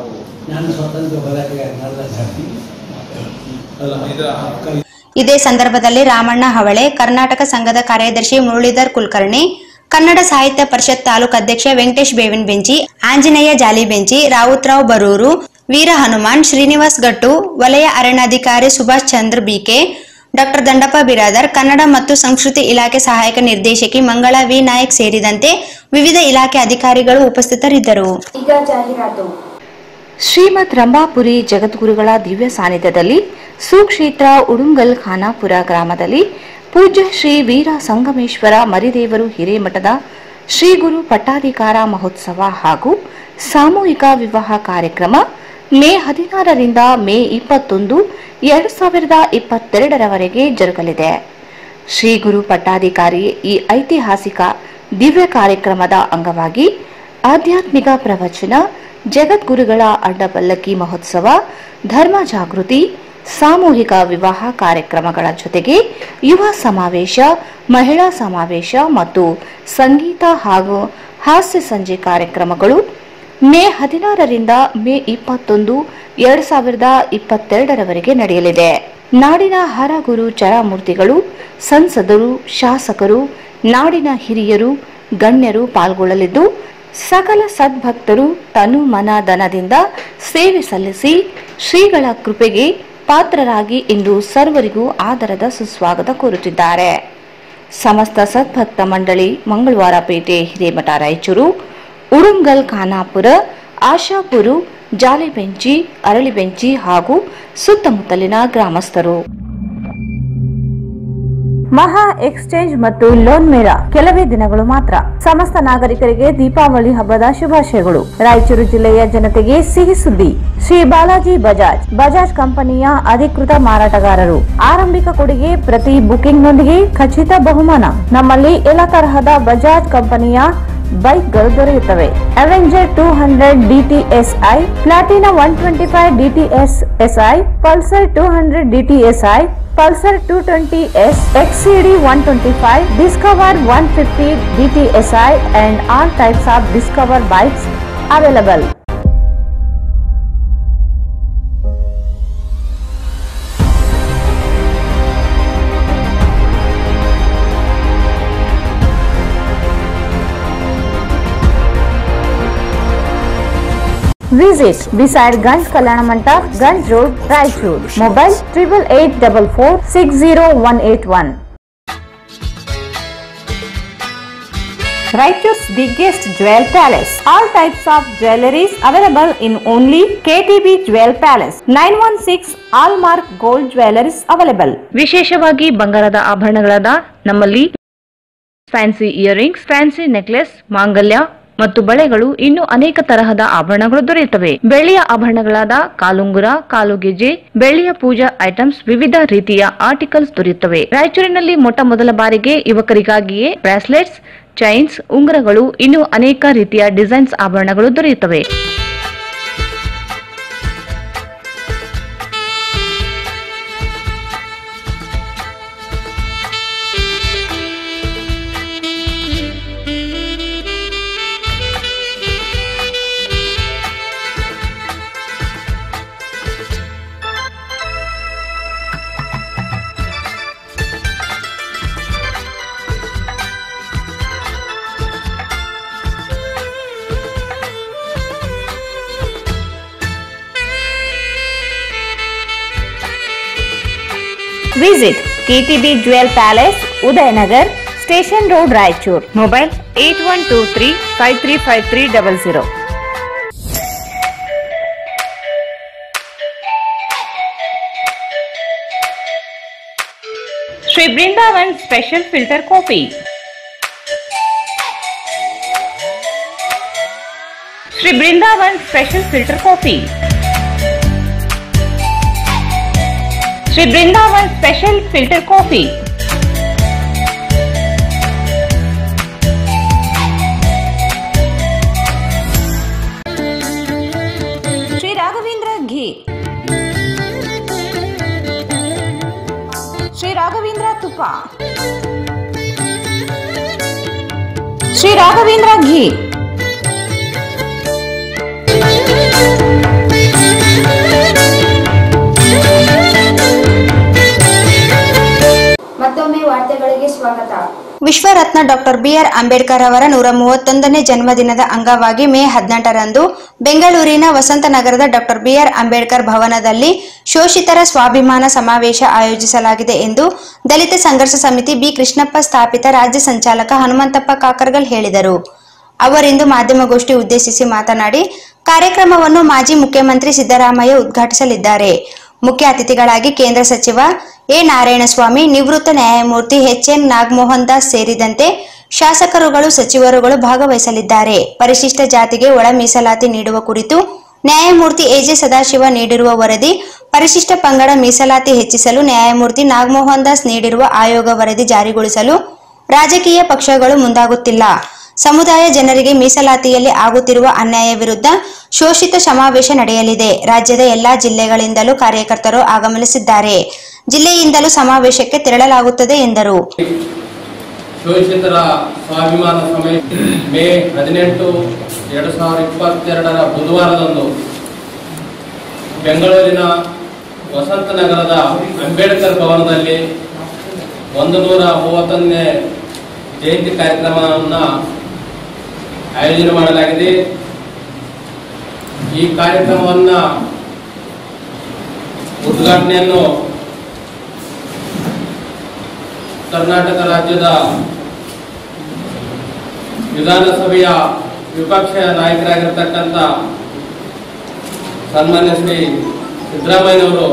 ಇದೇ ಸಂದರ್ಭದಲ್ಲಿ ರಾಮಣ್ಣ ಹವಳೆ, ಕರ್ನಾಟಕ ಸಂಘದ ಕಾರ್ಯದರ್ಶಿ ಮುರಳೀಧರ್ ಕುಲಕರ್ಣಿ, ಕನ್ನಡ ಸಾಹಿತ್ಯ ಪರಿಷತ್ ತಾಲೂಕು ಅಧ್ಯಕ್ಷ ವೆಂಕಟೇಶ್ ಬೇವಿನ ಬೆಂಚಿ, ಆಂಜನೇಯ ಜಾಲಿ ಬೆಂಚಿ, ರಾವುತರಾವ್ ಬರೂರು, ವೀರ ಹನುಮಾನ್, ಶ್ರೀನಿವಾಸ್ ಗಟ್ಟು, ವಲಯ ಅರಣ್ಯಾಧಿಕಾರಿ ಸುಭಾಷ್ ಚಂದ್ರ ಬಿಕೆ, ಡಾಕ್ಟರ್ ದಂಡಪ್ಪ ಬಿರಾದರ್, ಕನ್ನಡ ಮತ್ತು ಸಂಸ್ಕೃತಿ ಇಲಾಖೆ ಸಹಾಯಕ ನಿರ್ದೇಶಕಿ ಮಂಗಳಾ ವಿ ನಾಯಕ್ ಸೇರಿದಂತೆ ವಿವಿಧ ಇಲಾಖೆ ಅಧಿಕಾರಿಗಳು ಉಪಸ್ಥಿತರಿದ್ದರು. ಈಗ ಜಾಹೀರಾತು. ಶ್ರೀಮದ್ ರಂಭಾಪುರಿ ಜಗದ್ಗುರುಗಳ ದಿವ್ಯ ಸಾನ್ನಿಧ್ಯದಲ್ಲಿ ಸುಕ್ಷೇತ್ರ ಉಡುಂಗಲ್ ಖಾನಾಪುರ ಗ್ರಾಮದಲ್ಲಿ ಪೂಜ್ಯ ಶ್ರೀ ವೀರ ಸಂಗಮೇಶ್ವರ ಮರಿದೇವರು ಹಿರೇಮಠದ ಶ್ರೀ ಗುರು ಪಟ್ಟಾಧಿಕಾರ ಮಹೋತ್ಸವ ಹಾಗೂ ಸಾಮೂಹಿಕ ವಿವಾಹ ಕಾರ್ಯಕ್ರಮ ಮೇ 16ರಿಂದ ಮೇ 21, 2022ರವರೆಗೆ ಜರುಗಲಿದೆ. ಶ್ರೀ ಗುರು ಪಟ್ಟಾಧಿಕಾರಿ ಈ ಐತಿಹಾಸಿಕ ದಿವ್ಯ ಕಾರ್ಯಕ್ರಮದ ಅಂಗವಾಗಿ ಆಧ್ಯಾತ್ಮಿಕ ಪ್ರವಚನ, ಜಗದ್ಗುರುಗಳ ಅಡ್ಡಪಲ್ಲಕ್ಕಿ ಮಹೋತ್ಸವ, ಧರ್ಮ ಜಾಗೃತಿ, ಸಾಮೂಹಿಕ ವಿವಾಹ ಕಾರ್ಯಕ್ರಮಗಳ ಜೊತೆಗೆ ಯುವ ಸಮಾವೇಶ, ಮಹಿಳಾ ಸಮಾವೇಶ ಮತ್ತು ಸಂಗೀತ ಹಾಗೂ ಹಾಸ್ಯ ಸಂಜೆ ಕಾರ್ಯಕ್ರಮಗಳು ಮೇ 16ರಿಂದ ಮೇ 21, 2022ರವರೆಗೆ ನಡೆಯಲಿದೆ. ನಾಡಿನ ಹರಗುರು ಚರಮೂರ್ತಿಗಳು, ಸಂಸದರು, ಶಾಸಕರು, ನಾಡಿನ ಹಿರಿಯರು, ಗಣ್ಯರು ಪಾಲ್ಗೊಳ್ಳಲಿದ್ದು ಸಕಲ ಸದ್ಭಕ್ತರು ತನು ಮನ ಧನದಿಂದ ಸೇವೆ ಸಲ್ಲಿಸಿ ಶ್ರೀಗಳ ಕೃಪೆಗೆ ಪಾತ್ರರಾಗಿ ಇಂದು ಸರ್ವರಿಗೂ ಆದರದ ಸುಸ್ವಾಗತ ಕೋರುತ್ತಿದ್ದಾರೆ. ಸಮಸ್ತ ಸದ್ಭಕ್ತ ಮಂಡಳಿ ಮಂಗಳವಾರ ಪೇಟೆ, ಹಿರೇಮಠ, ರಾಯಚೂರು, ಉಡುಂಗಲ್, ಖಾನಾಪುರ, ಆಶಾಪುರ, ಜಾಲಿಬೆಂಚಿ, ಅರಳಿಬೆಂಚಿ ಹಾಗೂ ಸುತ್ತಮುತ್ತಲಿನ ಗ್ರಾಮಸ್ಥರು. ಮಹಾ ಎಕ್ಸ್ಚೇಂಜ್ ಮತ್ತು ಲೋನ್ ಮೇಳ ಕೆಲವೇ ದಿನಗಳು ಮಾತ್ರ. ಸಮಸ್ತ ನಾಗರಿಕರಿಗೆ ದೀಪಾವಳಿ ಹಬ್ಬದ ಶುಭಾಶಯಗಳು. ರಾಯಚೂರು ಜಿಲ್ಲೆಯ ಜನತೆಗೆ ಸಿಹಿ ಸುದ್ದಿ. ಶ್ರೀ ಬಾಲಾಜಿ ಬಜಾಜ್ ಕಂಪನಿಯ ಅಧಿಕೃತ ಮಾರಾಟಗಾರರು. ಆರಂಭಿಕ ಕೊಡುಗೆ ಪ್ರತಿ ಬುಕಿಂಗ್ನೊಂದಿಗೆ ಖಚಿತ ಬಹುಮಾನ. ನಮ್ಮಲ್ಲಿ ಎಲ್ಲ ತರಹದ ಬಜಾಜ್ ಕಂಪನಿಯ ಬೈಕ್ಗಳು ದೊರೆಯುತ್ತವೆ. Avenger 200 DTSI, Platina 125 DTSI, Pulsar 200 DTSI, Pulsar 220S, XCD 125, Discover 150 DTSI and all types of Discover bikes available. Visit beside Ganj Kalyana Mandap, Ganj Road, Raichur. Mobile 8884460181. Raichur's biggest jewel palace. All types of jewelries available in only KTB Jewel Palace. 916 Allmark Gold Jewelries available. ವಿಶೇಷವಾಗಿ ಬಂಗಾರದ ಆಭರಣಗಳಾದ ನಮ್ಮಲ್ಲಿ fancy earrings, fancy necklace, ಮಾಂಗಲ್ಯ ಮತ್ತು ಬಳೆಗಳು, ಇನ್ನು ಅನೇಕ ತರಹದ ಆಭರಣಗಳು ದೊರೆಯುತ್ತವೆ. ಬೆಳ್ಳಿಯ ಆಭರಣಗಳಾದ ಕಾಲುಂಗುರ, ಕಾಲುಗೆಜೆ, ಬೆಳ್ಳಿಯ ಪೂಜಾ ಐಟಮ್ಸ್, ವಿವಿಧ ರೀತಿಯ ಆರ್ಟಿಕಲ್ಸ್ ದೊರೆಯುತ್ತವೆ. ರಾಯಚೂರಿನಲ್ಲಿ ಮೊಟ್ಟ ಮೊದಲ ಬಾರಿಗೆ ಯುವಕರಿಗಾಗಿಯೇ ಬ್ರಾಸ್ಲೆಟ್ಸ್, ಚೈನ್ಸ್, ಉಂಗುರಗಳು, ಇನ್ನು ಅನೇಕ ರೀತಿಯ ಡಿಸೈನ್ಸ್ ಆಭರಣಗಳು ದೊರೆಯುತ್ತವೆ. Visit KTB Jewel Palace, Udayanagar, Station Road, Raichur. Mobile 8123535300. Sri Brindavan Special Filter Coffee. Sri Brindavan Special Filter Coffee. Sri Brindavan Special Filter Coffee. Sri Raghavendra Ghee. Sri Raghavendra Tuppa. Sri Raghavendra Ghee. ಮತ್ತೊಮ್ಮೆ ವಾರ್ತೆಗಳಿಗೆ ಸ್ವಾಗತ. ವಿಶ್ವರತ್ನ doctor B R Ambedkar ಅವರ 131ನೇ ಜನ್ಮದಿನದ ಅಂಗವಾಗಿ ಮೇ 18ರಂದು ಬೆಂಗಳೂರಿನ ವಸಂತನಗರದ doctor B R Ambedkar ಭವನದಲ್ಲಿ ಶೋಷಿತರ ಸ್ವಾಭಿಮಾನ ಸಮಾವೇಶ ಆಯೋಜಿಸಲಾಗಿದೆ ಎಂದು ದಲಿತ ಸಂಘರ್ಷ ಸಮಿತಿ ಬಿ ಕೃಷ್ಣಪ್ಪ ಸ್ಥಾಪಿತ ರಾಜ್ಯ ಸಂಚಾಲಕ ಹನುಮಂತಪ್ಪ ಕಾಕರ್ಗಲ್ ಹೇಳಿದರು. ಅವರಿಂದು ಮಾಧ್ಯಮಗೋಷ್ಠಿ ಉದ್ದೇಶಿಸಿ ಮಾತನಾಡಿ, ಕಾರ್ಯಕ್ರಮವನ್ನು ಮಾಜಿ ಮುಖ್ಯಮಂತ್ರಿ ಸಿದ್ದರಾಮಯ್ಯ ಉದ್ಘಾಟಿಸಲಿದ್ದಾರೆ. ಮುಖ್ಯ ಅತಿಥಿಗಳಾಗಿ ಕೇಂದ್ರ ಸಚಿವ ಎ ನಾರಾಯಣಸ್ವಾಮಿ, ನಿವೃತ್ತ ನ್ಯಾಯಮೂರ್ತಿ ಎಚ್ಎನ್ ನಾಗಮೋಹನ್ ದಾಸ್ ಸೇರಿದಂತೆ ಶಾಸಕರುಗಳು, ಸಚಿವರುಗಳು ಭಾಗವಹಿಸಲಿದ್ದಾರೆ. ಪರಿಶಿಷ್ಟ ಜಾತಿಗೆ ಒಳ ಮೀಸಲಾತಿ ನೀಡುವ ಕುರಿತು ನ್ಯಾಯಮೂರ್ತಿ ಎಜೆ ಸದಾಶಿವ ನೀಡಿರುವ ವರದಿ, ಪರಿಶಿಷ್ಟ ಪಂಗಡ ಮೀಸಲಾತಿ ಹೆಚ್ಚಿಸಲು ನ್ಯಾಯಮೂರ್ತಿ ನಾಗಮೋಹನ್ ದಾಸ್ ನೀಡಿರುವ ಆಯೋಗ ವರದಿ ಜಾರಿಗೊಳಿಸಲು ರಾಜಕೀಯ ಪಕ್ಷಗಳು ಮುಂದಾಗುತ್ತಿಲ್ಲ. ಸಮುದಾಯ ಜನರಿಗೆ ಮೀಸಲಾತಿಯಲ್ಲಿ ಆಗುತ್ತಿರುವ ಅನ್ಯಾಯ ವಿರುದ್ಧ ಶೋಷಿತ ಸಮಾವೇಶ ನಡೆಯಲಿದೆ. ರಾಜ್ಯದ ಎಲ್ಲಾ ಜಿಲ್ಲೆಗಳಿಂದಲೂ ಕಾರ್ಯಕರ್ತರು ಆಗಮಿಸಿದ್ದಾರೆ. ಜಿಲ್ಲೆಯಿಂದಲೂ ಸಮಾವೇಶಕ್ಕೆ ತೆರಳಲಾಗುತ್ತದೆ ಎಂದರು. ಶೋಷಿತರ ಸ್ವಾಭಿಮಾನ ಸಮೇತ ಮೇ 18, 2022 ಬುಧವಾರದಂದು ಬೆಂಗಳೂರಿನ ವಸಂತ ನಗರದ ಅಂಬೇಡ್ಕರ್ ಭವನದಲ್ಲಿ 131ನೇ ಜಯಂತಿ ಕಾರ್ಯಕ್ರಮವನ್ನು ಆಯೋಜನೆ ಮಾಡಲಾಗಿದೆ. ಈ ಕಾರ್ಯಕ್ರಮವನ್ನು ಉದ್ಘಾಟನೆಯನ್ನು ಕರ್ನಾಟಕ ರಾಜ್ಯದ ವಿಧಾನಸಭೆಯ ವಿಪಕ್ಷ ನಾಯಕರಾಗಿರ್ತಕ್ಕಂಥ ಸನ್ಮಾನ್ಯ ಶ್ರೀ ಸಿದ್ದರಾಮಯ್ಯನವರು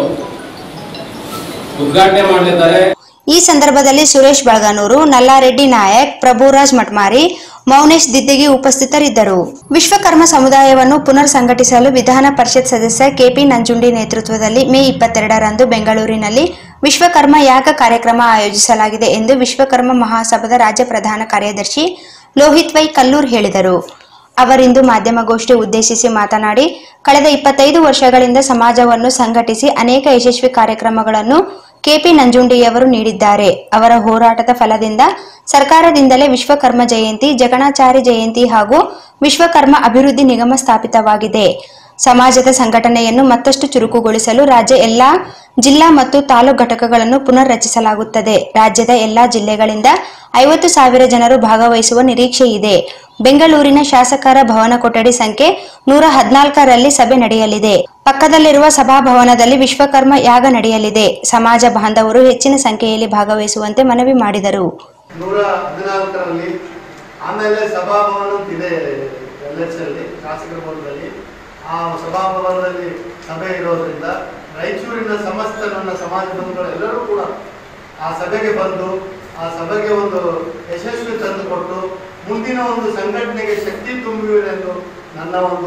ಉದ್ಘಾಟನೆ ಮಾಡಲಿದ್ದಾರೆ. ಈ ಸಂದರ್ಭದಲ್ಲಿ ಸುರೇಶ್ ಬಳಗನೂರು, ನಲ್ಲಾರೆಡ್ಡಿ ನಾಯಕ್, ಪ್ರಭುರಾಜ್ ಮಟ್ಮಾರಿ, ಮೌನೇಶ್ ದಿದ್ದಿಗಿ ಉಪಸ್ಥಿತರಿದ್ದರು. ವಿಶ್ವಕರ್ಮ ಸಮುದಾಯವನ್ನು ಪುನರ್ ಸಂಘಟಿಸಲು ವಿಧಾನ ಪರಿಷತ್ ಸದಸ್ಯ ಕೆಪಿ ನಂಜುಂಡಿ ನೇತೃತ್ವದಲ್ಲಿ ಮೇ 22ರಂದು ಬೆಂಗಳೂರಿನಲ್ಲಿ ವಿಶ್ವಕರ್ಮ ಯಾಗ ಕಾರ್ಯಕ್ರಮ ಆಯೋಜಿಸಲಾಗಿದೆ ಎಂದು ವಿಶ್ವಕರ್ಮ ಮಹಾಸಭಾದ ರಾಜ್ಯ ಪ್ರಧಾನ ಕಾರ್ಯದರ್ಶಿ ಲೋಹಿತ್ ವೈ ಕಲ್ಲೂರ್ ಹೇಳಿದರು. ಅವರಿಂದು ಮಾಧ್ಯಮಗೋಷ್ಠಿ ಉದ್ದೇಶಿಸಿ ಮಾತನಾಡಿ, ಕಳೆದ 25 ವರ್ಷಗಳಿಂದ ಸಮಾಜವನ್ನು ಸಂಘಟಿಸಿ ಅನೇಕ ಯಶಸ್ವಿ ಕಾರ್ಯಕ್ರಮಗಳನ್ನು ಕೆಪಿ ನಂಜುಂಡಿಯವರು ನೀಡಿದ್ದಾರೆ. ಅವರ ಹೋರಾಟದ ಫಲದಿಂದ ಸರ್ಕಾರದಿಂದಲೇ ವಿಶ್ವಕರ್ಮ ಜಯಂತಿ, ಜಗಣಾಚಾರಿ ಜಯಂತಿ ಹಾಗೂ ವಿಶ್ವಕರ್ಮ ಅಭಿವೃದ್ಧಿ ನಿಗಮ ಸ್ಥಾಪಿತವಾಗಿದೆ. ಸಮಾಜದ ಸಂಘಟನೆಯನ್ನು ಮತ್ತಷ್ಟು ಚುರುಕುಗೊಳಿಸಲು ರಾಜ್ಯ ಎಲ್ಲಾ ಜಿಲ್ಲಾ ಮತ್ತು ತಾಲೂಕು ಘಟಕಗಳನ್ನು ಪುನರ್ ರಚಿಸಲಾಗುತ್ತದೆ. ರಾಜ್ಯದ ಎಲ್ಲಾ ಜಿಲ್ಲೆಗಳಿಂದ 50,000 ಜನರು ಭಾಗವಹಿಸುವ ನಿರೀಕ್ಷೆ ಇದೆ. ಬೆಂಗಳೂರಿನ ಶಾಸಕರ ಭವನ ಕೊಠಡಿ ಸಂಖ್ಯೆ 114ರಲ್ಲಿ ಸಭೆ ನಡೆಯಲಿದೆ. ಪಕ್ಕದಲ್ಲಿರುವ ಸಭಾಭವನದಲ್ಲಿ ವಿಶ್ವಕರ್ಮ ಯಾಗ ನಡೆಯಲಿದೆ. ಸಮಾಜ ಬಾಂಧವರು ಹೆಚ್ಚಿನ ಸಂಖ್ಯೆಯಲ್ಲಿ ಭಾಗವಹಿಸುವಂತೆ ಮನವಿ ಮಾಡಿದರು. 114ರಲ್ಲಿ ಆಮೇಲೆ ಸಭಾಭವನ ಇದೆ ಶಾಸಕರ ಭವನದಲ್ಲಿ. ಆ ಸಭಾಭವನದಲ್ಲಿ ಸಭೆ ಇರೋದ್ರಿಂದ ರಾಯಚೂರಿನ ಸಮಸ್ತ ನನ್ನ ಸಮಾಜ ಬಂಧುಗಳು ಎಲ್ಲರೂ ಕೂಡ ಆ ಸಭೆಗೆ ಬಂದು ಆ ಸಭೆಗೆ ಒಂದು ಯಶಸ್ವಿ ತಂದುಕೊಟ್ಟು ಮುಂದಿನ ಒಂದು ಸಂಘಟನೆಗೆ ಶಕ್ತಿ ತುಂಬುವಿರೆಂದು ನನ್ನ ಒಂದು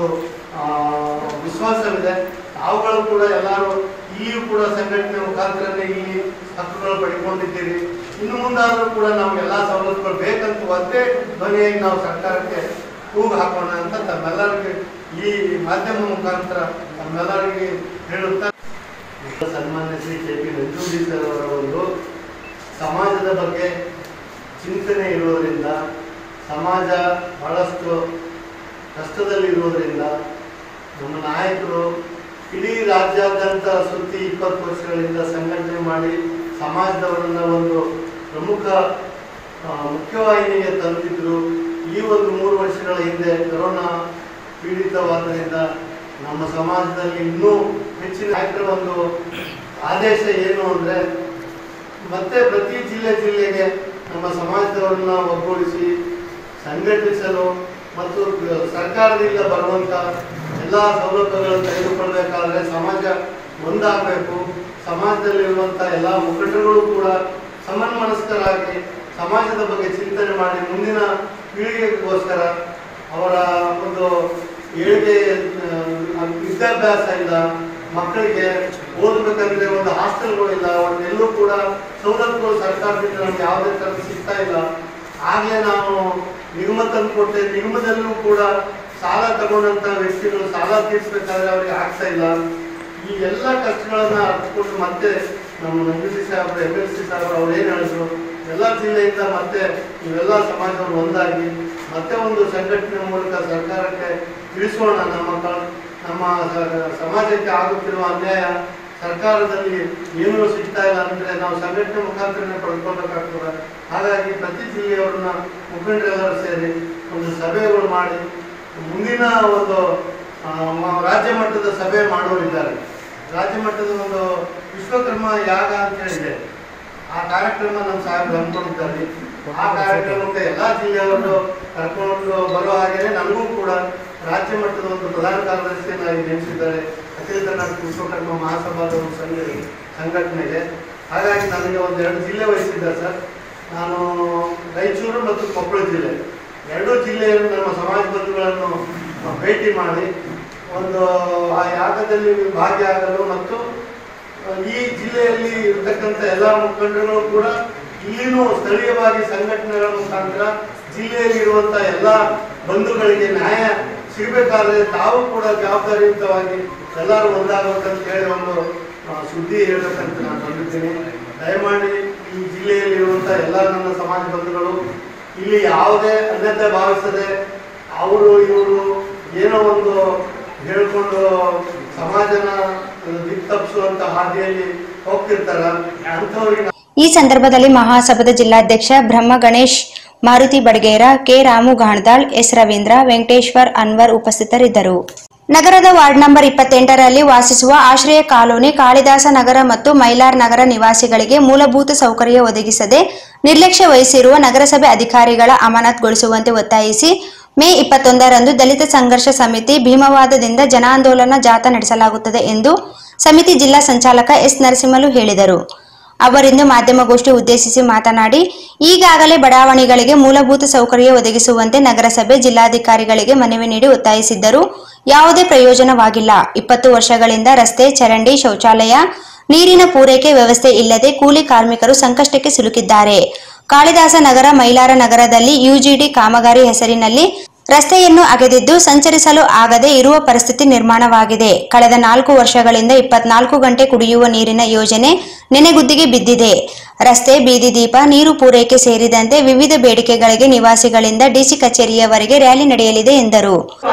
ವಿಶ್ವಾಸವಿದೆ. ತಾವುಗಳು ಕೂಡ ಎಲ್ಲರೂ ಇಲ್ಲಿಯೂ ಕೂಡ ಸಂಘಟನೆ ಮುಖಾಂತರನೇ ಇಲ್ಲಿ ಹಕ್ಕುಗಳು ಪಡ್ಕೊಂಡಿದ್ದೀರಿ. ಇನ್ನು ಮುಂದಾದರೂ ಕೂಡ ನಮ್ಗೆಲ್ಲ ಸವಲತ್ತುಗಳು ಬೇಕಂತ ಒಂದೇ ಧ್ವನಿಯಾಗಿ ನಾವು ಸರ್ಕಾರಕ್ಕೆ ಕೂಗು ಹಾಕೋಣ ಅಂತ ತಮ್ಮೆಲ್ಲರಿಗೆ ಈ ಮಾಧ್ಯಮ ಮುಖಾಂತರ ತಮ್ಮೆಲ್ಲರಿಗೆ ಹೇಳುತ್ತಾ, ಸನ್ಮಾನ್ಯ ಶ್ರೀ ಕೆಪಿ ನಂಜುಂಡಿ ಸರ್ ಅವರ ಒಂದು ಸಮಾಜದ ಬಗ್ಗೆ ಚಿಂತನೆ ಇರುವುದರಿಂದ, ಸಮಾಜ ಬಹಳಷ್ಟು ಕಷ್ಟದಲ್ಲಿರುವುದರಿಂದ ನಮ್ಮ ನಾಯಕರು ಇಡೀ ರಾಜ್ಯಾದ್ಯಂತ ಸುತ್ತಿ 20 ವರ್ಷಗಳಿಂದ ಸಂಘಟನೆ ಮಾಡಿ ಸಮಾಜದವರನ್ನ ಒಂದು ಪ್ರಮುಖ ಮುಖ್ಯವಾಹಿನಿಗೆ ತಂದಿದ್ರು. ಈ ಒಂದು 3 ವರ್ಷಗಳ ಹಿಂದೆ ಕೊರೋನಾ ಪೀಡಿತವಾದ್ದರಿಂದ ನಮ್ಮ ಸಮಾಜದಲ್ಲಿ ಇನ್ನೂ ಹೆಚ್ಚಿನ ನಾಯಕರ ಒಂದು ಆದೇಶ ಏನು ಅಂದರೆ, ಮತ್ತೆ ಪ್ರತಿ ಜಿಲ್ಲೆಗೆ ನಮ್ಮ ಸಮಾಜದವರನ್ನ ಒಗ್ಗೂಡಿಸಿ ಸಂಘಟಿಸಲು ಮತ್ತು ಸರ್ಕಾರದಿಂದ ಬರುವಂಥ ಎಲ್ಲ ಸೌಲಭ್ಯಗಳನ್ನು ತೆಗೆದುಕೊಳ್ಬೇಕಾದ್ರೆ ಸಮಾಜ ಒಂದಾಗಬೇಕು. ಸಮಾಜದಲ್ಲಿರುವಂಥ ಎಲ್ಲ ಮುಖಂಡರುಗಳು ಕೂಡ ಸಮನ್ಮನಸ್ಕರಾಗಿ ಸಮಾಜದ ಬಗ್ಗೆ ಚಿಂತನೆ ಮಾಡಿ ಮುಂದಿನ ಪೀಳಿಗೆಗೋಸ್ಕರ ಅವರ ಒಂದು ಏಳಿಗೆ ವಿದ್ಯಾಭ್ಯಾಸ ಇಲ್ಲ, ಮಕ್ಕಳಿಗೆ ಓದಬೇಕಂದ್ರೆ ಒಂದು ಹಾಸ್ಟೆಲ್ಗಳಿಲ್ಲ, ಎಲ್ಲೂ ಕೂಡ ಸವಲತ್ತುಗಳು ಸರ್ಕಾರದಿಂದ ನಮ್ಗೆ ಯಾವುದೇ ಥರದ ಸಿಗ್ತಾ ಇಲ್ಲ. ಆಗಲೇ ನಾವು ನಿಗಮ ತಂದು ಕೊಟ್ಟೆ, ನಿಗಮದಲ್ಲೂ ಕೂಡ ಸಾಲ ತಗೊಂಡಂಥ ವ್ಯಕ್ತಿಗಳು ಸಾಲ ತೀರಿಸಬೇಕಾದ್ರೆ ಅವ್ರಿಗೆ ಆಗ್ತಾ ಇಲ್ಲ. ಈ ಎಲ್ಲ ಕಷ್ಟಗಳನ್ನ ಅರ್ಥಕೊಂಡು ಮತ್ತೆ ನಮ್ಮ ನಂಜುಂಡಿ ಸಾಹೇಬ್ರು MLC ಸಾಹೇಬ್ರು ಅವ್ರು ಏನು ಹೇಳಿದ್ರು, ಎಲ್ಲ ಜಿಲ್ಲೆಯಿಂದ ಮತ್ತೆ ಇವೆಲ್ಲ ಸಮಾಜವರು ಒಂದಾಗಿ ಮತ್ತೆ ಒಂದು ಸಂಘಟನೆ ಮೂಲಕ ಸರ್ಕಾರಕ್ಕೆ ತಿಳಿಸೋಣ. ನಮ್ಮ ಸಮಾಜಕ್ಕೆ ಆಗುತ್ತಿರುವ ಅನ್ಯಾಯ ಸರ್ಕಾರದಲ್ಲಿ ಏನೂ ಸಿಗ್ತಾ ಇಲ್ಲ ಅಂದರೆ ನಾವು ಸಂಘಟನೆ ಮುಖಾಂತರನೇ ಪಡ್ಕೊಳ್ಬೇಕಾಗ್ತದೆ. ಹಾಗಾಗಿ ಪ್ರತಿ ಜಿಲ್ಲೆಯವ್ರನ್ನ ಮುಖಂಡರೆಲ್ಲರೂ ಸೇರಿ ಒಂದು ಸಭೆಗಳು ಮಾಡಿ ಮುಂದಿನ ಒಂದು ರಾಜ್ಯ ಮಟ್ಟದ ಸಭೆ ಮಾಡೋರಿದ್ದಾರೆ. ರಾಜ್ಯ ಮಟ್ಟದ ಒಂದು ವಿಶ್ವಕರ್ಮ ಯಾಗ ಅಂತ ಹೇಳಿದೆ, ಆ ಕಾರ್ಯಕ್ರಮ ನಮ್ಮ ಸಾಹೇಬರು ಹಮ್ಮಿಕೊಂಡಿದ್ದಾರೆ. ಆ ಕಾರ್ಯಕ್ರಮಕ್ಕೆ ಎಲ್ಲ ಜಿಲ್ಲೆಯವರು ಕರ್ಕೊಂಡು ಬರೋ ಹಾಗೆಯೇ ನನಗೂ ಕೂಡ ರಾಜ್ಯ ಮಟ್ಟದ ಒಂದು ಪ್ರಧಾನ ಕಾರ್ಯದರ್ಶಿಯನ್ನಾಗಿ ನೇಮಿಸಿದ್ದಾರೆ ಅಖಿಲ ಕರ್ನಾಟಕ ವಿಶ್ವಕರ್ಮ ಮಹಾಸಭಾದ ಸಂಘಟನೆಗೆ. ಹಾಗಾಗಿ ನನಗೆ 2 ಜಿಲ್ಲೆ ವಹಿಸಿದ್ದಾರೆ ಸರ್. ನಾನು ರಾಯಚೂರು ಮತ್ತು ಕೊಪ್ಪಳ ಜಿಲ್ಲೆ 2 ಜಿಲ್ಲೆಯನ್ನು ನಮ್ಮ ಸಮಾಜ ಬಂಧುಗಳನ್ನು ಭೇಟಿ ಮಾಡಿ ಒಂದು ಆ ಯಾಗದಲ್ಲಿ ಭಾಗಿಯಾಗಲು ಮತ್ತು ಈ ಜಿಲ್ಲೆಯಲ್ಲಿ ಇರತಕ್ಕಂಥ ಎಲ್ಲ ಮುಖಂಡರು ಕೂಡ ಇಲ್ಲಿನೂ ಸ್ಥಳೀಯವಾಗಿ ಸಂಘಟನೆಗಳ ಮುಖಾಂತರ ಜಿಲ್ಲೆಯಲ್ಲಿರುವಂಥ ಎಲ್ಲ ಬಂಧುಗಳಿಗೆ ನ್ಯಾಯ ಸಿಗಬೇಕಾದ್ರೆ ತಾವು ಕೂಡ ಜವಾಬ್ದಾರಿಯುತವಾಗಿ ಎಲ್ಲರೂ ಒಂದಾಗಬೇಕಂತ ಹೇಳಿ ಒಂದು ಸುದ್ದಿ ಹೇಳಬೇಕಂತ ನಾನು ನಂಬಿದ್ದೀನಿ. ದಯಮಾಡಿ ಈ ಜಿಲ್ಲೆಯಲ್ಲಿರುವಂಥ ಎಲ್ಲ ನನ್ನ ಸಮಾಜ ಬಂಧುಗಳು ಇಲ್ಲಿ ಯಾವುದೇ ಅನ್ಯತೆ ಭಾವಿಸದೆ ಅವರು ಇವರು ಏನೋ ಒಂದು ಹೇಳ್ಕೊಂಡು ಸಮಾಜನ ದಿಕ್ತಪ್ಪಿಸುವಂತ ಹಾದಿಯಲ್ಲಿ ಹೋಗ್ತಿರ್ತಾರ ಅಂಥವ್ರಿಗೆ. ಈ ಸಂದರ್ಭದಲ್ಲಿ ಮಹಾಸಭಾದ ಜಿಲ್ಲಾಧ್ಯಕ್ಷ ಬ್ರಹ್ಮ ಗಣೇಶ್, ಮಾರುತಿ ಬಡಗೇರ, ಕೆ ರಾಮು ಗಾಣದಾಳ್, ಎಸ್ ರವೀಂದ್ರ, ವೆಂಕಟೇಶ್ವರ್, ಅನ್ವರ್ ಉಪಸ್ಥಿತರಿದ್ದರು. ನಗರದ ವಾರ್ಡ್ ನಂಬರ್ 28ರಲ್ಲಿ ವಾಸಿಸುವ ಆಶ್ರಯ ಕಾಲೋನಿ ಕಾಳಿದಾಸ ನಗರ ಮತ್ತು ಮೈಲಾರ್ ನಗರ ನಿವಾಸಿಗಳಿಗೆ ಮೂಲಭೂತ ಸೌಕರ್ಯ ಒದಗಿಸದೆ ನಿರ್ಲಕ್ಷ್ಯ ವಹಿಸಿರುವ ನಗರಸಭೆ ಅಧಿಕಾರಿಗಳ ಅಮಾನತುಗೊಳಿಸುವಂತೆ ಒತ್ತಾಯಿಸಿ ಮೇ 21ರಂದು ದಲಿತ ಸಂಘರ್ಷ ಸಮಿತಿ ಭೀಮವಾದದಿಂದ ಜನಾಂದೋಲನ ಜಾಥಾ ನಡೆಸಲಾಗುತ್ತದೆ ಎಂದು ಸಮಿತಿ ಜಿಲ್ಲಾ ಸಂಚಾಲಕ ಎಸ್ ನರಸಿಂಹಲು ಹೇಳಿದರು. ಅವರಿಂದು ಮಾಧ್ಯಮಗೋಷ್ಠಿ ಉದ್ದೇಶಿಸಿ ಮಾತನಾಡಿ, ಈಗಾಗಲೇ ಬಡಾವಣೆಗಳಿಗೆ ಮೂಲಭೂತ ಸೌಕರ್ಯ ಒದಗಿಸುವಂತೆ ನಗರಸಭೆ ಜಿಲ್ಲಾಧಿಕಾರಿಗಳಿಗೆ ಮನವಿ ನೀಡಿ ಒತ್ತಾಯಿಸಿದ್ದರೂ ಯಾವುದೇ ಪ್ರಯೋಜನವಾಗಿಲ್ಲ. 20 ವರ್ಷಗಳಿಂದ ರಸ್ತೆ, ಚರಂಡಿ, ಶೌಚಾಲಯ, ನೀರಿನ ಪೂರೈಕೆ ವ್ಯವಸ್ಥೆ ಇಲ್ಲದೆ ಕೂಲಿ ಕಾರ್ಮಿಕರು ಸಂಕಷ್ಟಕ್ಕೆ ಸಿಲುಕಿದ್ದಾರೆ. ಕಾಳಿದಾಸ ನಗರ, ಮೈಲಾರ ನಗರದಲ್ಲಿ ಯುಜಿಡಿ ಕಾಮಗಾರಿ ಹೆಸರಿನಲ್ಲಿ ರಸ್ತೆಯನ್ನು ಅಗೆದಿದ್ದು ಸಂಚರಿಸಲು ಆಗದೆ ಇರುವ ಪರಿಸ್ಥಿತಿ ನಿರ್ಮಾಣವಾಗಿದೆ. ಕಳೆದ 4 ವರ್ಷಗಳಿಂದ 24 ಗಂಟೆ ಕುಡಿಯುವ ನೀರಿನ ಯೋಜನೆ ನೆನೆಗುದ್ದಿಗೆ ಬಿದ್ದಿದೆ. ರಸ್ತೆ, ಬೀದಿ ದೀಪ, ನೀರು ಪೂರೈಕೆ ಸೇರಿದಂತೆ ವಿವಿಧ ಬೇಡಿಕೆಗಳಿಗೆ ನಿವಾಸಿಗಳಿಂದ ಡಿಸಿ ಕಚೇರಿಯವರೆಗೆ ರ್ಯಾಲಿ ನಡೆಯಲಿದೆ ಎಂದರು.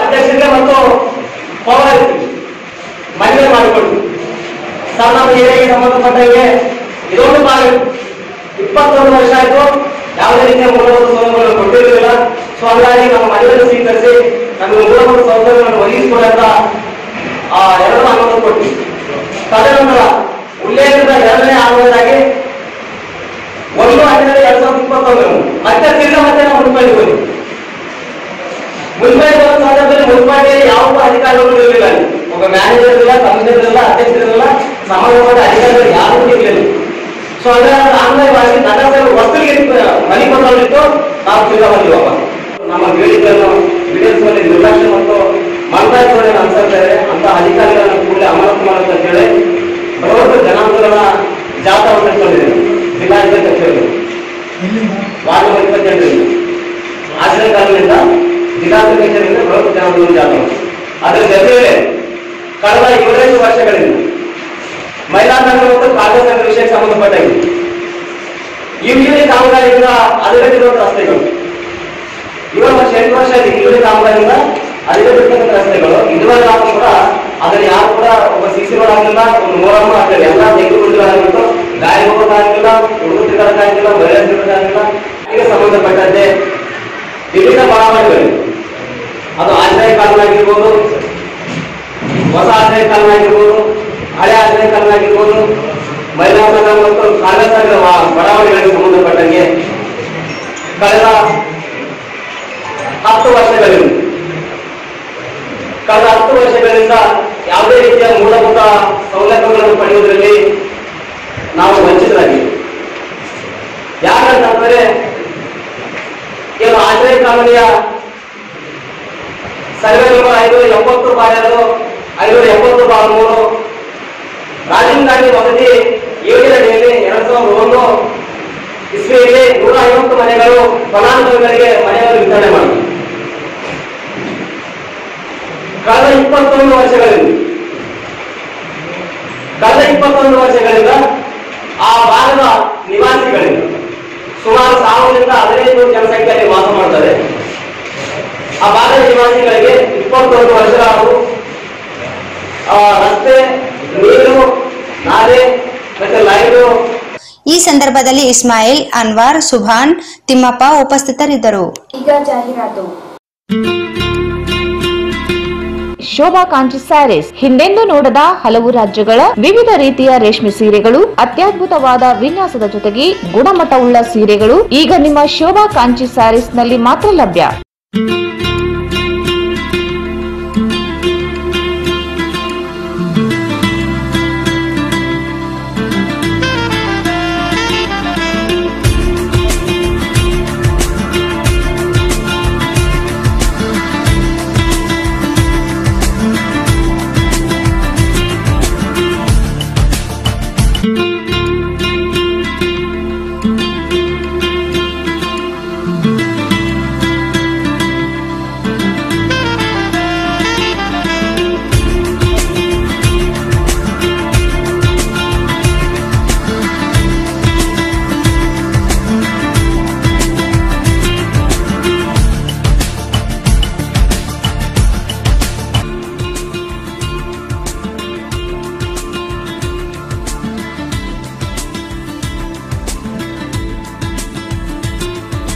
21 ವರ್ಷ ಆಯ್ತು, ಯಾವುದೇ ರೀತಿಯ ಮೂಲಭೂತ ಸೌಲಭ್ಯಗಳನ್ನು ಕೊಟ್ಟಿರಲಿಲ್ಲ. ಸೊ ಹಾಗಾಗಿ ನಮ್ಮ ಮನೆಯನ್ನು ಸ್ವೀಕರಿಸಿ ನಮಗೆ ಮೂಲಭೂತ ಸೌಲಭ್ಯಗಳನ್ನು ಒದಗಿಸಿಕೊಡಂತ ಎರಡು ಅನುಮತಿ ಕೊಟ್ಟು ತದನಂತರ ಉಲ್ಲೇಖದ 2ನೇ ಆಹ್ವಾನವಾಗಿ 1/12/2021 ಮತ್ತೆ ತಿರ್ಗ ಮತ್ತೆ ನಾವು ಮುನ್ಪಾಡಿಗೆ ಹೋಗಿ ಸಂದರ್ಭದಲ್ಲಿ ಮುನ್ಪಾಡಿಯಲ್ಲಿ ಯಾವ ಅಧಿಕಾರಿಗಳು ಇರಲಿಲ್ಲ. ಒಬ್ಬ ಮ್ಯಾನೇಜರ್ ಇರಲಿಲ್ಲ, ಕಮಿಷನರ್ ಇರಲಿಲ್ಲ, ಅಧ್ಯಕ್ಷರಿರಲಿಲ್ಲ, ಸಂಬಂಧಪಟ್ಟ ಅಧಿಕಾರಿಗಳು ಯಾರೂ ಇರಲಿಲ್ಲ. ಸೊ ಅದರ ಆನ್ಲೈನ್ ನಗರಸಭೆ ವಸ್ತುವಿಗೆ ಮನೆ ಕೊಟ್ಟವರಿತ್ತು ನಾವು ತಿರ್ಗಾ ಬಂದಿವಪ್ಪ. ನಮ್ಮ ಬೇಡಿಕೆಯನ್ನು ಈಡೇರಿಸುವಲ್ಲಿ ನಿರ್ಲಕ್ಷ್ಯ ಮತ್ತು ಮಂತ್ರಾಲಯಗಳನ್ನು ಅನುಸರಿಸಿದರೆ ಅಂತ ಅಧಿಕಾರಿಗಳನ್ನು ಕೂಡಲೇ ಅಮಾನತು ಮಾಡುತ್ತೆ ಅಂತ ಹೇಳಿ ಬೃಹತ್ ಜನಾಂದೋಲನ ಜಾಥಾವನ್ನು ನಡೆಸಿಕೊಂಡಿದ್ದೇವೆ. ಜಿಲ್ಲಾಧಿಕಾರಿ ಕಚೇರಿ ವಾರ್ಡ್ ನಂಬರ್ 28ರಿಂದ ಆಶ್ರಯ ಕಾಲೋನಿಯಿಂದ ಜಿಲ್ಲಾಧಿಕಾರಿ ಕಚೇರಿಯಿಂದ ಬೃಹತ್ ಜನಾಂದೋಲನ ಜಾಥಾ. ಅದರ ಜೊತೆಗೆ ಕಳೆದ 7 ವರ್ಷಗಳಿಂದ ಮೈಲಾರ್ ನಗರ ಮತ್ತು ಕಾಳಿದಾಸ ನಗರ ವಿಷಯಕ್ಕೆ ಸಂಬಂಧಪಟ್ಟಾಗಿ ಯುಜಿಡಿ ಕಾಮಗಾರಿಯಿಂದ ಅಧಿಗಟ್ಟಿರುವಂತಹ ರಸ್ತೆಗಳು, 8 ವರ್ಷ ಯುಜಿಡಿ ಕಾಮಗಾರಿಯಿಂದ ಅಧಿಗಟ್ಟಿರ್ತಕ್ಕಂಥ ರಸ್ತೆಗಳು ಇದುವರೆಗೂ ಕೂಡ ಅದನ್ನು ಯಾರು ಕೂಡ ಒಬ್ಬ ಸಿಸಿ ರೋಡ್ ಆಗಲಿಲ್ಲ, ಒಂದು ಮೊಹರಂ ಆಗಲಿಲ್ಲ, ಎಲ್ಲ ತೆಗೆದುಕೊಂಡಿದ್ದಾಗಿತ್ತು. ಗಾಳಿ ಹೋಗೋದಾಗಿಲ್ಲ, ಹುಡುಗರು ತಿರುಗಾಡೋದಾಗಿಲ್ಲ, ಮಹಿಳೆ ತಿರುಗಾಡೋದಾಗಿಲ್ಲ. ಈಗ ಸಂಬಂಧಪಟ್ಟಂತೆ ವಿವಿಧ ಬಡಾವಣೆಗಳು, ಅದು ಆಶ್ರಯ ಕಾಲೋನಿ ಆಗಿರ್ಬೋದು, ಹೊಸ ಆಶ್ರಯ ಕಾಲೋನಿ ಆಗಿರ್ಬೋದು, ಹಳೆ ಆಶ್ರಯ ಕಾಲೋನಿ ಆಗಿರ್ಬೋದು, ಮೈಲಾರ ನಗರ ಮತ್ತು ಕಾಳಿದಾಸ ನಗರ ಬಡಾವಣೆಗಳಿಗೆ ಸಂಬಂಧಪಟ್ಟಂಗೆ ಕಳೆದ 10 ವರ್ಷಗಳಿಂದ ಯಾವುದೇ ರೀತಿಯ ಮೂಲಭೂತ ಸೌಲಭ್ಯಗಳನ್ನು ಪಡೆಯುವುದರಲ್ಲಿ ನಾವು ವಂಚಿತರಾಗಿದ್ದೇವೆ. ಯಾಕಂತಂದರೆ ಕೆಲವು ಆಶ್ರಯ ಕಾಲೋನಿಯ ಸರ್ವೆ ನಂಬರ್ 570/2 570/3 ರಾಜೀವ್ ಗಾಂಧಿ ವಸತಿ ಯೋಜನೆಯಲ್ಲಿ 2001 ಇಸ್ವಿಯಲ್ಲಿ 150 ಮನೆಗಳು ಫಲಾನುಭವಿಗಳಿಗೆ ಮನೆಯನ್ನು ವಿತರಣೆ ಮಾಡಿದೆ. ಕಳೆದ 21 ವರ್ಷಗಳಿಂದ ಆ ಭಾಗದ ನಿವಾಸಿಗಳಿಂದ ಸುಮಾರು 1000-1500 ಜನಸಂಖ್ಯೆಯಲ್ಲಿ ವಾಸ ಮಾಡ್ತಾರೆ. ಆ ಭಾಗದ ನಿವಾಸಿಗಳಿಗೆ 21 ವರ್ಷಗಳಾದವು. ರಸ್ತೆ, ನೀರು, ನಾಲೆ ಮತ್ತು ಲೈಟು. ಈ ಸಂದರ್ಭದಲ್ಲಿ ಇಸ್ಮಾಯಿಲ್, ಅನ್ವಾರ್, ಸುಭಾನ್, ತಿಮ್ಮಪ್ಪ ಉಪಸ್ಥಿತರಿದ್ದರು. ಈಗ ಜಾಹೀರಾತು. ಶೋಭಾ ಕಾಂಚಿ ಸ್ಯಾರೀಸ್ ಹಿಂದೆಂದೂ ನೋಡದ ಹಲವು ರಾಜ್ಯಗಳ ವಿವಿಧ ರೀತಿಯ ರೇಷ್ಮೆ ಸೀರೆಗಳು, ಅತ್ಯದ್ಭುತವಾದ ವಿನ್ಯಾಸದ ಜೊತೆಗೆ ಗುಣಮಟ್ಟವುಳ್ಳ ಸೀರೆಗಳು ಈಗ ನಿಮ್ಮ ಶೋಭಾ ಕಾಂಚಿ ಸ್ಯಾರೀಸ್ ನಲ್ಲಿ ಮಾತ್ರ ಲಭ್ಯ.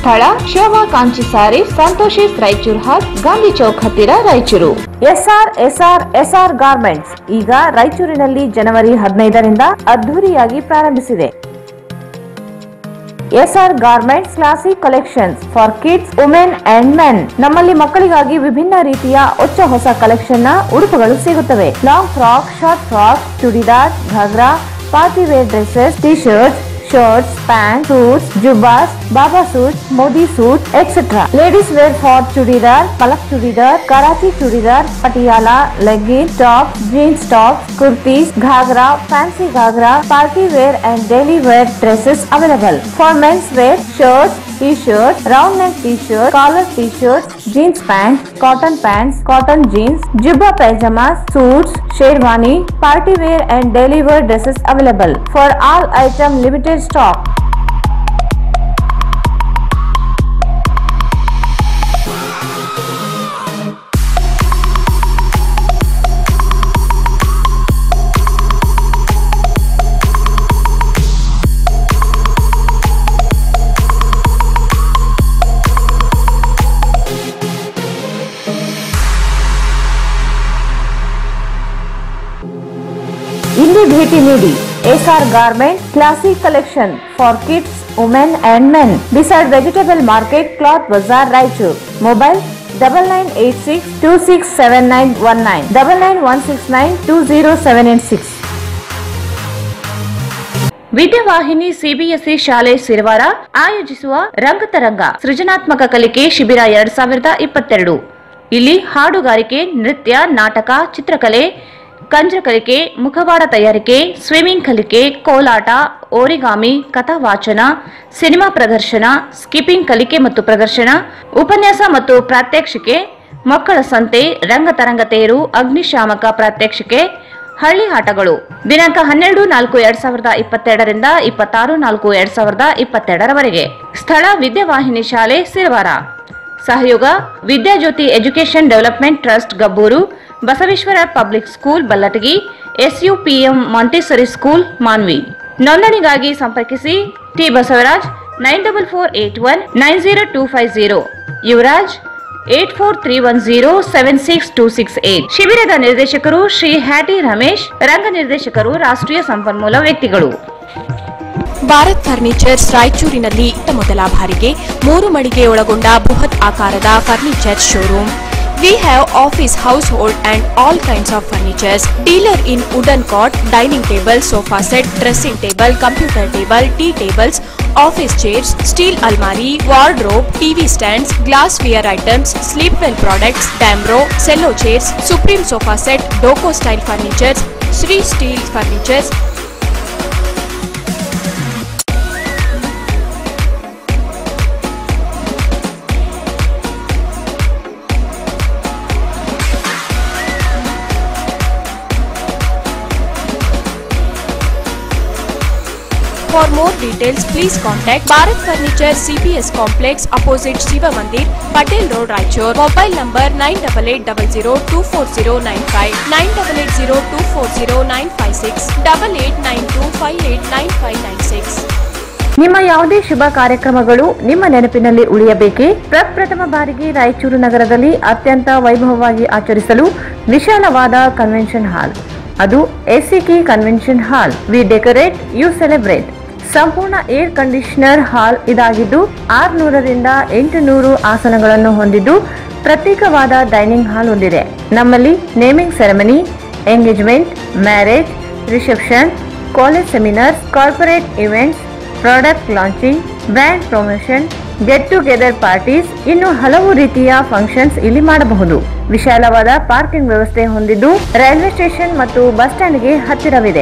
ಸ್ಥಳ ಶೋಭಾ ಕಾಂಚಿ ಸಾರಿ ಸಂತೋಷಿಸ್ ರಾಯಚೂರು ಹಾಲ್ ಗಾಂಧಿ ಚೌಕ್ ಹತ್ತಿರ ರಾಯಚೂರು. ಎಸ್ಆರ್ ಗಾರ್ಮೆಂಟ್ಸ್ ಈಗ ರಾಯಚೂರಿನಲ್ಲಿ ಜನವರಿ 15ರಿಂದ ಅದ್ದೂರಿಯಾಗಿ ಪ್ರಾರಂಭಿಸಿದೆ. SR garments classic collections for kids, women and men. ನಮ್ಮಲ್ಲಿ ಮಕ್ಕಳಿಗಾಗಿ ವಿಭಿನ್ನ ರೀತಿಯ ಹೊಸ ಕಲೆಕ್ಷನ್ ನ ಉಡುಪುಗಳು ಸಿಗುತ್ತವೆ. Long frock, short frock, churidar, ghagra, party wear dresses, T shirts, shirts, pants, suits, jubbas, baba suits, modi suits, etc. Ladies wear for chudidar, palak chudidar, Karachi chudidar, patiala, leggings, tops, jeans tops, kurtis, ghagra, fancy ghagra, party wear and daily wear dresses available. For men's wear, shirts, t-shirts, round neck t-shirts, collar t-shirts, jeans pants, cotton jeans, jubba pajamas, suits, sherwani, party wear and daily wear dresses available. For all item limited stock. ಇಲ್ಲಿ ಭೇಟಿ ನೀಡಿ. SR garment classic collection for kids, women and men, beside vegetable market, cloth bazaar, Raichur. Mobile 9986267919, 9916920786. Vidyavahini CBSE ಶಾಲೆ ಸಿರವಾರ ಆಯೋಜಿಸುವ ರಂಗತರಂಗ ಸೃಜನಾತ್ಮಕ ಕಲಿಕೆ ಶಿಬಿರ 2022. ಇಲ್ಲಿ ಹಾಡುಗಾರಿಕೆ, ನೃತ್ಯ, ನಾಟಕ, ಚಿತ್ರಕಲೆ, ಕಂಜ ಕಲಿಕೆ, ಮುಖವಾಡ ತಯಾರಿಕೆ, ಸ್ವಿಮ್ಮಿಂಗ್ ಕಲಿಕೆ, ಕೋಲಾಟ, ಓರಿಗಾಮಿ, ಕಥಾವಾಚನ, ಸಿನಿಮಾ ಪ್ರದರ್ಶನ, ಸ್ಕಿಪ್ಪಿಂಗ್ ಕಲಿಕೆ ಮತ್ತು ಪ್ರದರ್ಶನ, ಉಪನ್ಯಾಸ ಮತ್ತು ಪ್ರಾತ್ಯಕ್ಷಿಕೆ, ಮಕ್ಕಳ ಸಂತೆ, ರಂಗತರಂಗ ತೇರು, ಅಗ್ನಿಶಾಮಕ ಪ್ರಾತ್ಯಕ್ಷಿಕೆ, ಹಳ್ಳಿ ಆಟಗಳು. ದಿನಾಂಕ 12/4/2022 ರಿಂದ 26/4/2022 ಸ್ಥಳ ವಿದ್ಯಾವಾಹಿನಿ ಶಾಲೆ ಸಿರವಾರ. ಸಹಯೋಗ Vidyajyothi education development trust Gabbur, Basaveshwara public school Ballatagi, SUPM Montessori school Manvi. ನೋಂದಣಿಗಾಗಿ ಸಂಪರ್ಕಿಸಿ ಟಿ ಬಸವರಾಜ್ 9448190250, ಯುವರಾಜ್ 8431076268. ಶಿಬಿರದ ನಿರ್ದೇಶಕರು ಶ್ರೀ ಹ್ಯಾಟಿ ರಮೇಶ್, ರಂಗ ನಿರ್ದೇಶಕರು ರಾಷ್ಟ್ರೀಯ ಸಂಪನ್ಮೂಲ ವ್ಯಕ್ತಿಗಳು. ಭಾರತ್ ಫರ್ನಿಚರ್ಸ್ ರಾಯಚೂರಿನಲ್ಲಿ ಇತ್ತ ಮೊದಲ ಬಾರಿಗೆ 3 ಮಳಿಗೆ ಒಳಗೊಂಡ ಬೃಹತ್ ಆಕಾರದ furniture showroom. We have office, household and all kinds of furnitures. Dealer in wooden cot, dining table, sofa set, dressing table, computer table, tea tables, office chairs, steel almari, wardrobe, TV stands, glassware items, sleepwell products, Damro, cello chairs, Supreme sofa set, Doco style furnitures, Sri Steel furnitures. For more details, please contact Bharat Furniture CPS Complex opposite Shiva Mandir, Patel Road, Raichur. Mobile number 9880240959, 9880240956, 8892589596. ನಿಮ್ಮ ಯಾವುದೇ ಶುಭ ಕಾರ್ಯಕ್ರಮಗಳು ನಿಮ್ಮ ನೆನಪಿನಲ್ಲಿ ಉಳಿಯಬೇಕೇ? ಪ್ರಪ್ರಥಮ ಬಾರಿಗೆ ರಾಯಚೂರು ನಗರದಲ್ಲಿ ಅತ್ಯಂತ ವೈಭವವಾಗಿ ಆಚರಿಸಲು ವಿಶಾಲವಾದ ಕನ್ವೆನ್ಷನ್ ಹಾಲ್, ಅದು SCK convention hall. We decorate, you celebrate. ಸಂಪೂರ್ಣ ಏರ್ ಕಂಡೀಷನರ್ ಹಾಲ್ ಇದಾಗಿದ್ದು 600 ರಿಂದ 800 ಆಸನಗಳನ್ನು ಹೊಂದಿದ್ದು ಪ್ರತ್ಯೇಕವಾದ ಡೈನಿಂಗ್ ಹಾಲ್ ಹೊಂದಿದೆ. ನಮ್ಮಲ್ಲಿ naming ceremony, engagement, marriage, reception, college seminars, corporate events, product launching, brand promotion, get together parties, ಇನ್ನು ಹಲವು ರೀತಿಯ ಫಂಕ್ಷನ್ಸ್ ಇಲ್ಲಿ ಮಾಡಬಹುದು. ವಿಶಾಲವಾದ ಪಾರ್ಕಿಂಗ್ ವ್ಯವಸ್ಥೆ ಹೊಂದಿದ್ದು ರೈಲ್ವೆ ಸ್ಟೇಷನ್ ಮತ್ತು ಬಸ್ ಸ್ಟ್ಯಾಂಡ್ಗೆ ಹತ್ತಿರವಿದೆ.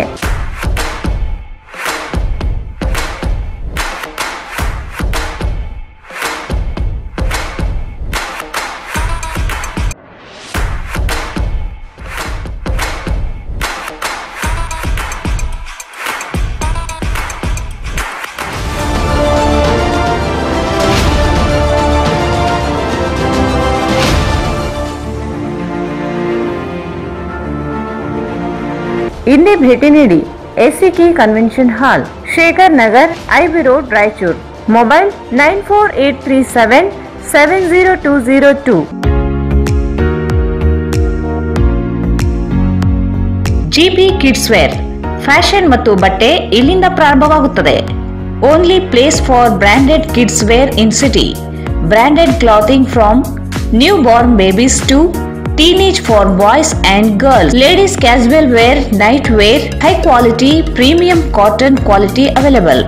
ಇಂದೇ ಭೇಟಿ ನೀಡಿ SCK convention hall, Shekhar Nagar, IB road, Raichur. Mobile 9483770202. GB kids wear fashion ಮತ್ತು ಬಟ್ಟೆ ಇಲ್ಲಿಂದ ಪ್ರಾರಂಭವಾಗುತ್ತದೆ. Only place for branded kids wear in city. Branded clothing from new born babies to teenage for boys and girls. Ladies casual wear, night wear, high quality premium cotton quality available.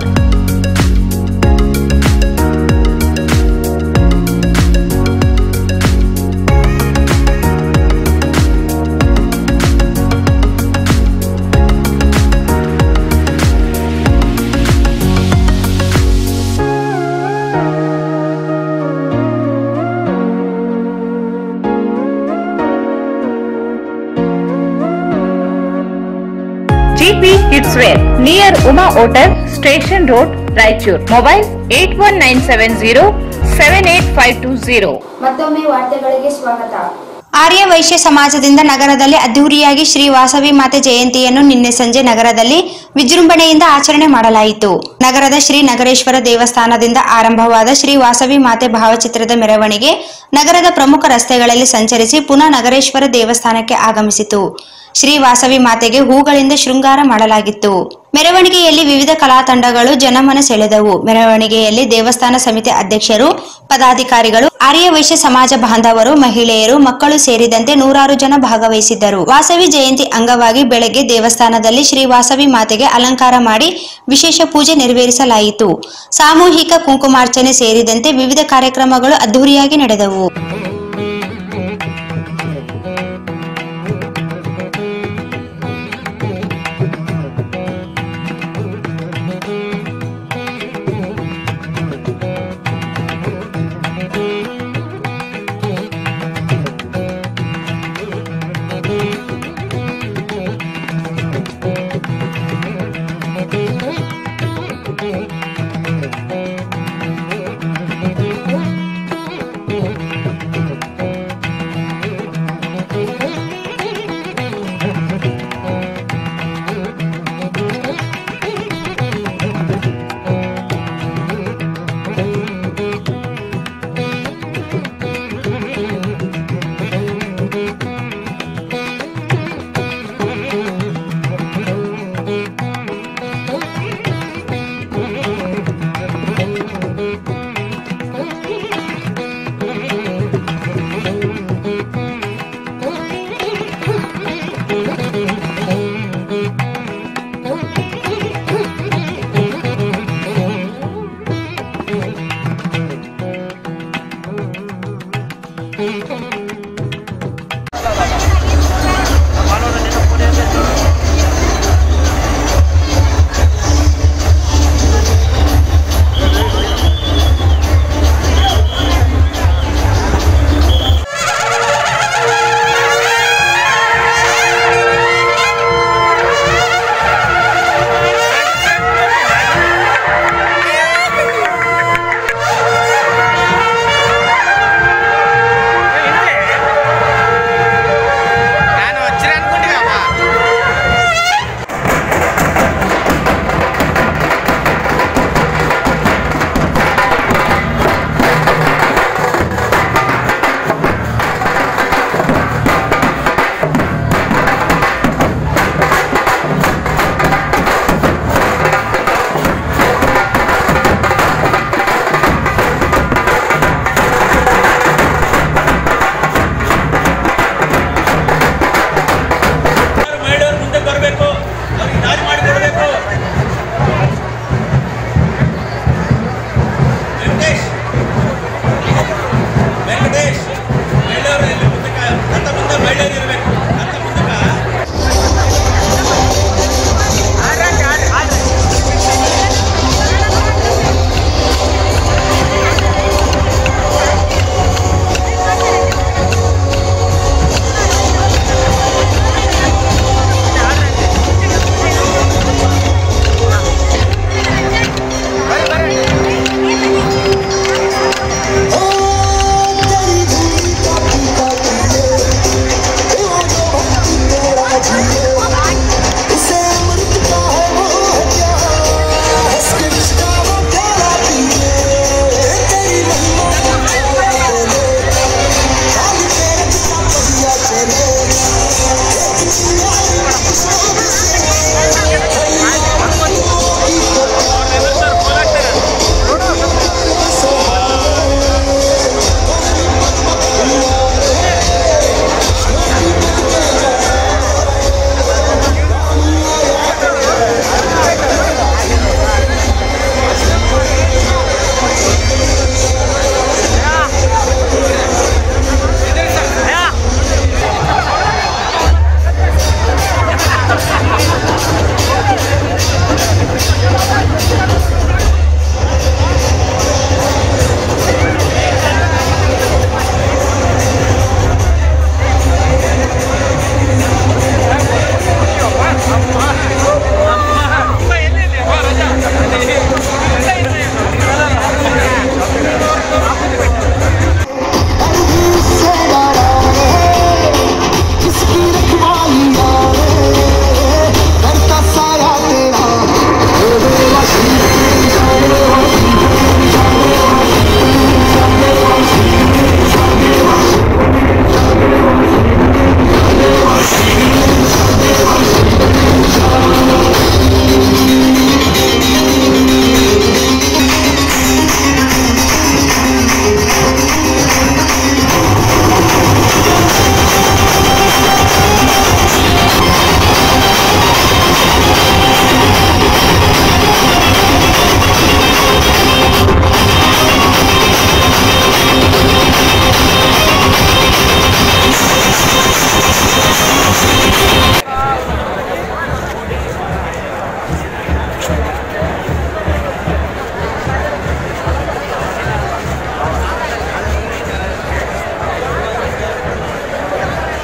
GP Kids Wear near Uma Hotel, Station Road, Raichur. Mobile 8197078520. ಮತ್ತೊಮ್ಮೆ ವಾರ್ತೆಗಳಿಗೆ ಸ್ವಾಗತ. ಆರ್ಯ ವೈಶ್ಯ ಸಮಾಜದಿಂದ ನಗರದಲ್ಲಿ ಅದ್ದೂರಿಯಾಗಿ ಶ್ರೀ ವಾಸವಿ ಮಾತೆ ಜಯಂತಿಯನ್ನು ನಿನ್ನೆ ಸಂಜೆ ನಗರದಲ್ಲಿ ವಿಜೃಂಭಣೆಯಿಂದ ಆಚರಣೆ ಮಾಡಲಾಯಿತು. ನಗರದ ಶ್ರೀ ನಗರೇಶ್ವರ ದೇವಸ್ಥಾನದಿಂದ ಆರಂಭವಾದ ಶ್ರೀ ವಾಸವಿ ಮಾತೆ ಭಾವಚಿತ್ರದ ಮೆರವಣಿಗೆ ನಗರದ ಪ್ರಮುಖ ರಸ್ತೆಗಳಲ್ಲಿ ಸಂಚರಿಸಿ ಪುನಃ ನಗರೇಶ್ವರ ದೇವಸ್ಥಾನಕ್ಕೆ ಆಗಮಿಸಿತು. ಶ್ರೀ ವಾಸವಿ ಮಾತೆಗೆ ಹೂಗಳಿಂದ ಶೃಂಗಾರ ಮಾಡಲಾಗಿತ್ತು. ಮೆರವಣಿಗೆಯಲ್ಲಿ ವಿವಿಧ ಕಲಾ ತಂಡಗಳು ಜನಮನ ಸೆಳೆದವು. ಮೆರವಣಿಗೆಯಲ್ಲಿ ದೇವಸ್ಥಾನ ಸಮಿತಿ ಅಧ್ಯಕ್ಷರು, ಪದಾಧಿಕಾರಿಗಳು, ಆರ್ಯ ವೈಶ್ಯ ಸಮಾಜ ಬಾಂಧವರು, ಮಹಿಳೆಯರು, ಮಕ್ಕಳು ಸೇರಿದಂತೆ ನೂರಾರು ಜನ ಭಾಗವಹಿಸಿದ್ದರು. ವಾಸವಿ ಜಯಂತಿ ಅಂಗವಾಗಿ ಬೆಳಗ್ಗೆ ದೇವಸ್ಥಾನದಲ್ಲಿ ಶ್ರೀ ವಾಸವಿ ಮಾತೆಗೆ ಅಲಂಕಾರ ಮಾಡಿ ವಿಶೇಷ ಪೂಜೆ ನೆರವೇರಿಸಲಾಯಿತು. ಸಾಮೂಹಿಕ ಕುಂಕುಮಾರ್ಚನೆ ಸೇರಿದಂತೆ ವಿವಿಧ ಕಾರ್ಯಕ್ರಮಗಳು ಅದ್ದೂರಿಯಾಗಿ ನಡೆದವು.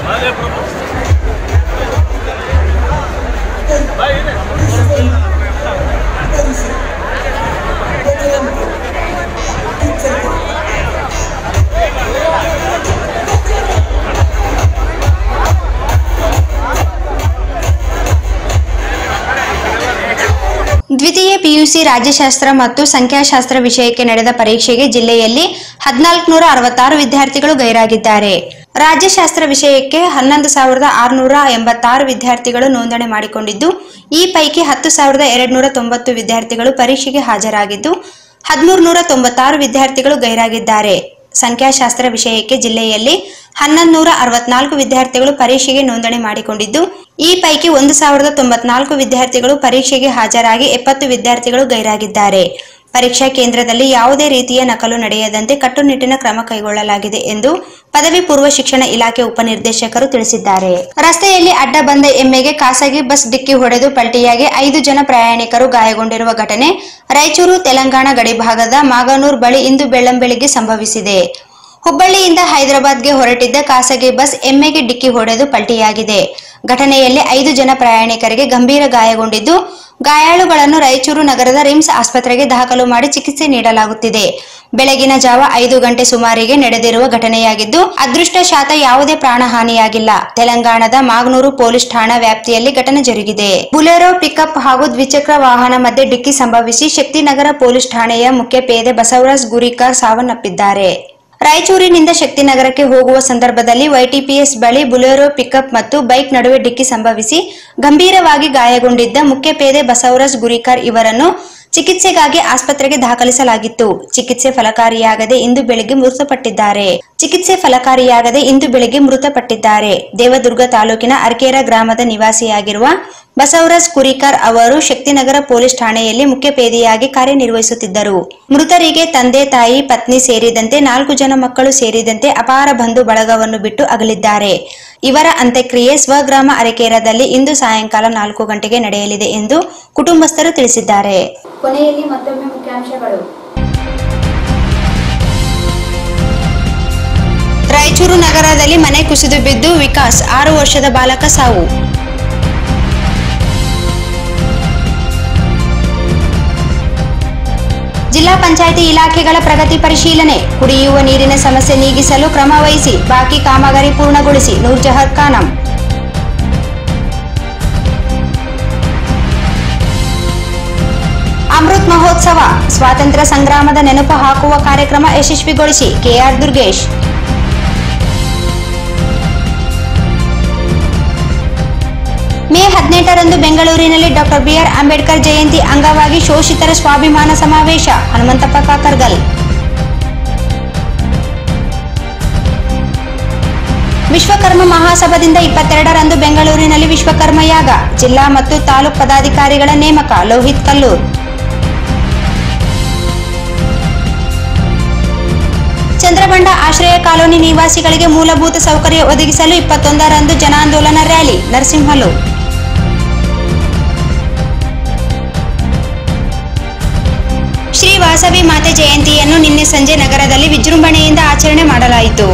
ದ್ವಿತೀಯ ಪಿಯುಸಿ ರಾಜ್ಯಶಾಸ್ತ್ರ ಮತ್ತು ಸಂಖ್ಯಾಶಾಸ್ತ್ರ ವಿಷಯಕ್ಕೆ ನಡೆದ ಪರೀಕ್ಷೆಗೆ ಜಿಲ್ಲೆಯಲ್ಲಿ 1466 ವಿದ್ಯಾರ್ಥಿಗಳು ಗೈರಾಗಿದ್ದಾರೆ. ರಾಜ್ಯಶಾಸ್ತ್ರ ವಿಷಯಕ್ಕೆ 11,686 ವಿದ್ಯಾರ್ಥಿಗಳು ನೋಂದಣಿ ಮಾಡಿಕೊಂಡಿದ್ದು, ಈ ಪೈಕಿ 10,290 ವಿದ್ಯಾರ್ಥಿಗಳು ಪರೀಕ್ಷೆಗೆ ಹಾಜರಾಗಿದ್ದು 1,396 ವಿದ್ಯಾರ್ಥಿಗಳು ಗೈರಾಗಿದ್ದಾರೆ. ಸಂಖ್ಯಾಶಾಸ್ತ್ರ ವಿಷಯಕ್ಕೆ ಜಿಲ್ಲೆಯಲ್ಲಿ 1,164 ವಿದ್ಯಾರ್ಥಿಗಳು ಪರೀಕ್ಷೆಗೆ ನೋಂದಣಿ ಮಾಡಿಕೊಂಡಿದ್ದು, ಈ ಪೈಕಿ 1,094 ವಿದ್ಯಾರ್ಥಿಗಳು ಪರೀಕ್ಷೆಗೆ ಹಾಜರಾಗಿ 70 ವಿದ್ಯಾರ್ಥಿಗಳು ಗೈರಾಗಿದ್ದಾರೆ. ಪರೀಕ್ಷಾ ಕೇಂದ್ರದಲ್ಲಿ ಯಾವುದೇ ರೀತಿಯ ನಕಲು ನಡೆಯದಂತೆ ಕಟ್ಟುನಿಟ್ಟಿನ ಕ್ರಮ ಕೈಗೊಳ್ಳಲಾಗಿದೆ ಎಂದು ಪದವಿ ಪೂರ್ವ ಶಿಕ್ಷಣ ಇಲಾಖೆ ಉಪನಿರ್ದೇಶಕರು ತಿಳಿಸಿದ್ದಾರೆ. ರಸ್ತೆಯಲ್ಲಿ ಅಡ್ಡ ಬಂದ ಎಮ್ಮೆಗೆ ಖಾಸಗಿ ಬಸ್ ಡಿಕ್ಕಿ ಹೊಡೆದು ಪಲ್ಟಿಯಾಗಿ 5 ಜನ ಪ್ರಯಾಣಿಕರು ಗಾಯಗೊಂಡಿರುವ ಘಟನೆ ರಾಯಚೂರು ತೆಲಂಗಾಣ ಗಡಿಭಾಗದ ಮಾಗನೂರ್ ಬಳಿ ಇಂದು ಬೆಳ್ಳಂಬೆಳಿಗ್ಗೆ ಸಂಭವಿಸಿದೆ. ಹುಬ್ಬಳ್ಳಿಯಿಂದ ಹೈದರಾಬಾದ್ಗೆ ಹೊರಟಿದ್ದ ಖಾಸಗಿ ಬಸ್ ಎಮ್ಮೆಗೆ ಡಿಕ್ಕಿ ಹೊಡೆದು ಪಲ್ಟಿಯಾಗಿದೆ. ಘಟನೆಯಲ್ಲಿ 5 ಜನ ಪ್ರಯಾಣಿಕರಿಗೆ ಗಂಭೀರ ಗಾಯಗೊಂಡಿದ್ದು, ಗಾಯಾಳುಗಳನ್ನು ರಾಯಚೂರು ನಗರದ ರಿಮ್ಸ್ ಆಸ್ಪತ್ರೆಗೆ ದಾಖಲು ಮಾಡಿ ಚಿಕಿತ್ಸೆ ನೀಡಲಾಗುತ್ತಿದೆ. ಬೆಳಗಿನ ಜಾವ 5 ಗಂಟೆ ಸುಮಾರಿಗೆ ನಡೆದಿರುವ ಘಟನೆಯಾಗಿದ್ದು, ಅದೃಷ್ಟಶಾತ ಯಾವುದೇ ಪ್ರಾಣಹಾನಿಯಾಗಿಲ್ಲ. ತೆಲಂಗಾಣದ ಮಾಗನೂರು ಪೊಲೀಸ್ ಠಾಣಾ ವ್ಯಾಪ್ತಿಯಲ್ಲಿ ಘಟನೆ ಜರುಗಿದೆ. ಬುಲೆರೋ ಪಿಕಪ್ ಹಾಗೂ ದ್ವಿಚಕ್ರ ವಾಹನ ಮಧ್ಯೆ ಡಿಕ್ಕಿ ಸಂಭವಿಸಿ ಶಕ್ತಿನಗರ ಪೊಲೀಸ್ ಠಾಣೆಯ ಮುಖ್ಯ ಪೇದೆ ಬಸವರಾಜ್ ಗುರಿಕಾರ್ ಸಾವನ್ನಪ್ಪಿದ್ದಾರೆ. ರಾಯಚೂರಿನಿಂದ ಶಕ್ತಿನಗರಕ್ಕೆ ಹೋಗುವ ಸಂದರ್ಭದಲ್ಲಿ ವೈಟಿಪಿಎಸ್ ಬಳಿ ಬುಲೆರೋ ಪಿಕಪ್ ಮತ್ತು ಬೈಕ್ ನಡುವೆ ಡಿಕ್ಕಿ ಸಂಭವಿಸಿ ಗಂಭೀರವಾಗಿ ಗಾಯಗೊಂಡಿದ್ದ ಮುಖ್ಯ ಪೇದೆ ಬಸವರಾಜ್ ಗುರಿಕಾರ್ ಇವರನ್ನು ಚಿಕಿತ್ಸೆಗಾಗಿ ಆಸ್ಪತ್ರೆಗೆ ದಾಖಲಿಸಲಾಗಿತ್ತು. ಚಿಕಿತ್ಸೆ ಫಲಕಾರಿಯಾಗದೆ ಇಂದು ಬೆಳಗ್ಗೆ ಮೃತಪಟ್ಟಿದ್ದಾರೆ. ದೇವದುರ್ಗ ತಾಲೂಕಿನ ಅರ್ಕೇರ ಗ್ರಾಮದ ನಿವಾಸಿಯಾಗಿರುವ ಬಸವರಾಜ್ ಕುರಿಕಾರ್ ಅವರು ಶಕ್ತಿನಗರ ಪೊಲೀಸ್ ಠಾಣೆಯಲ್ಲಿ ಮುಖ್ಯ ಪೇದೆಯಾಗಿ ಕಾರ್ಯನಿರ್ವಹಿಸುತ್ತಿದ್ದರು. ಮೃತರಿಗೆ ತಂದೆ, ತಾಯಿ, ಪತ್ನಿ ಸೇರಿದಂತೆ 4 ಜನ ಮಕ್ಕಳು ಸೇರಿದಂತೆ ಅಪಾರ ಬಂಧು ಬಳಗವನ್ನು ಬಿಟ್ಟು ಅಗಲಿದ್ದಾರೆ. ಇವರ ಅಂತ್ಯಕ್ರಿಯೆ ಸ್ವಗ್ರಾಮ ಅರಕೇರದಲ್ಲಿ ಇಂದು ಸಾಯಂಕಾಲ 4 ಗಂಟೆಗೆ ನಡೆಯಲಿದೆ ಎಂದು ಕುಟುಂಬಸ್ಥರು ತಿಳಿಸಿದ್ದಾರೆ. ಕೊನೆಯಲ್ಲಿ ಮತ್ತೊಮ್ಮೆ ಮುಖ್ಯಾಂಶಗಳು. ರಾಯಚೂರು ನಗರದಲ್ಲಿ ಮನೆ ಕುಸಿದು ಬಿದ್ದು ವಿಕಾಸ್ 6 ವರ್ಷದ ಬಾಲಕ ಸಾವು. ಜಿಲ್ಲಾ ಪಂಚಾಯಿತಿ ಇಲಾಖೆಗಳ ಪ್ರಗತಿ ಪರಿಶೀಲನೆ. ಕುಡಿಯುವ ನೀರಿನ ಸಮಸ್ಯೆ ನೀಗಿಸಲು ಕ್ರಮ ವಹಿಸಿ, ಬಾಕಿ ಕಾಮಗಾರಿ ಪೂರ್ಣಗೊಳಿಸಿ ನೂರ್ಜಹರ್ ಖಾನಂ. ಅಮೃತ್ ಮಹೋತ್ಸವ ಸ್ವಾತಂತ್ರ್ಯ ಸಂಗ್ರಾಮದ ನೆನಪು ಹಾಕುವ ಕಾರ್ಯಕ್ರಮ ಯಶಸ್ವಿಗೊಳಿಸಿ ಕೆಆರ್ ದುರ್ಗೇಶ್. ಮೇ 18ರಂದು ಬೆಂಗಳೂರಿನಲ್ಲಿ ಡಾಕ್ಟರ್ ಬಿಆರ್ ಅಂಬೇಡ್ಕರ್ ಜಯಂತಿ ಅಂಗವಾಗಿ ಶೋಷಿತರ ಸ್ವಾಭಿಮಾನ ಸಮಾವೇಶ. ಹನುಮಂತಪ್ಪ ಕಾಕರ್ಗಲ್. ವಿಶ್ವಕರ್ಮ ಮಹಾಸಭಾದಿಂದ 22ರಂದು ಬೆಂಗಳೂರಿನಲ್ಲಿ ವಿಶ್ವಕರ್ಮ ಯಾಗ. ಜಿಲ್ಲಾ ಮತ್ತು ತಾಲೂಕು ಪದಾಧಿಕಾರಿಗಳ ನೇಮಕ. ಲೋಹಿತ್ ಕಲ್ಲೂರ್. ಚಂದ್ರಬಂಡ ಆಶ್ರಯ ಕಾಲೋನಿ ನಿವಾಸಿಗಳಿಗೆ ಮೂಲಭೂತ ಸೌಕರ್ಯ ಒದಗಿಸಲು 21ರಂದು ಜನಾಂದೋಲನ ರ್ಯಾಲಿ. ನರಸಿಂಹಲು. ಶ್ರೀ ವಾಸವಿ ಮಾತೆ ಜಯಂತಿಯನ್ನು ನಿನ್ನೆ ಸಂಜೆ ನಗರದಲ್ಲಿ ವಿಜೃಂಭಣೆಯಿಂದ ಆಚರಣೆ ಮಾಡಲಾಯಿತು.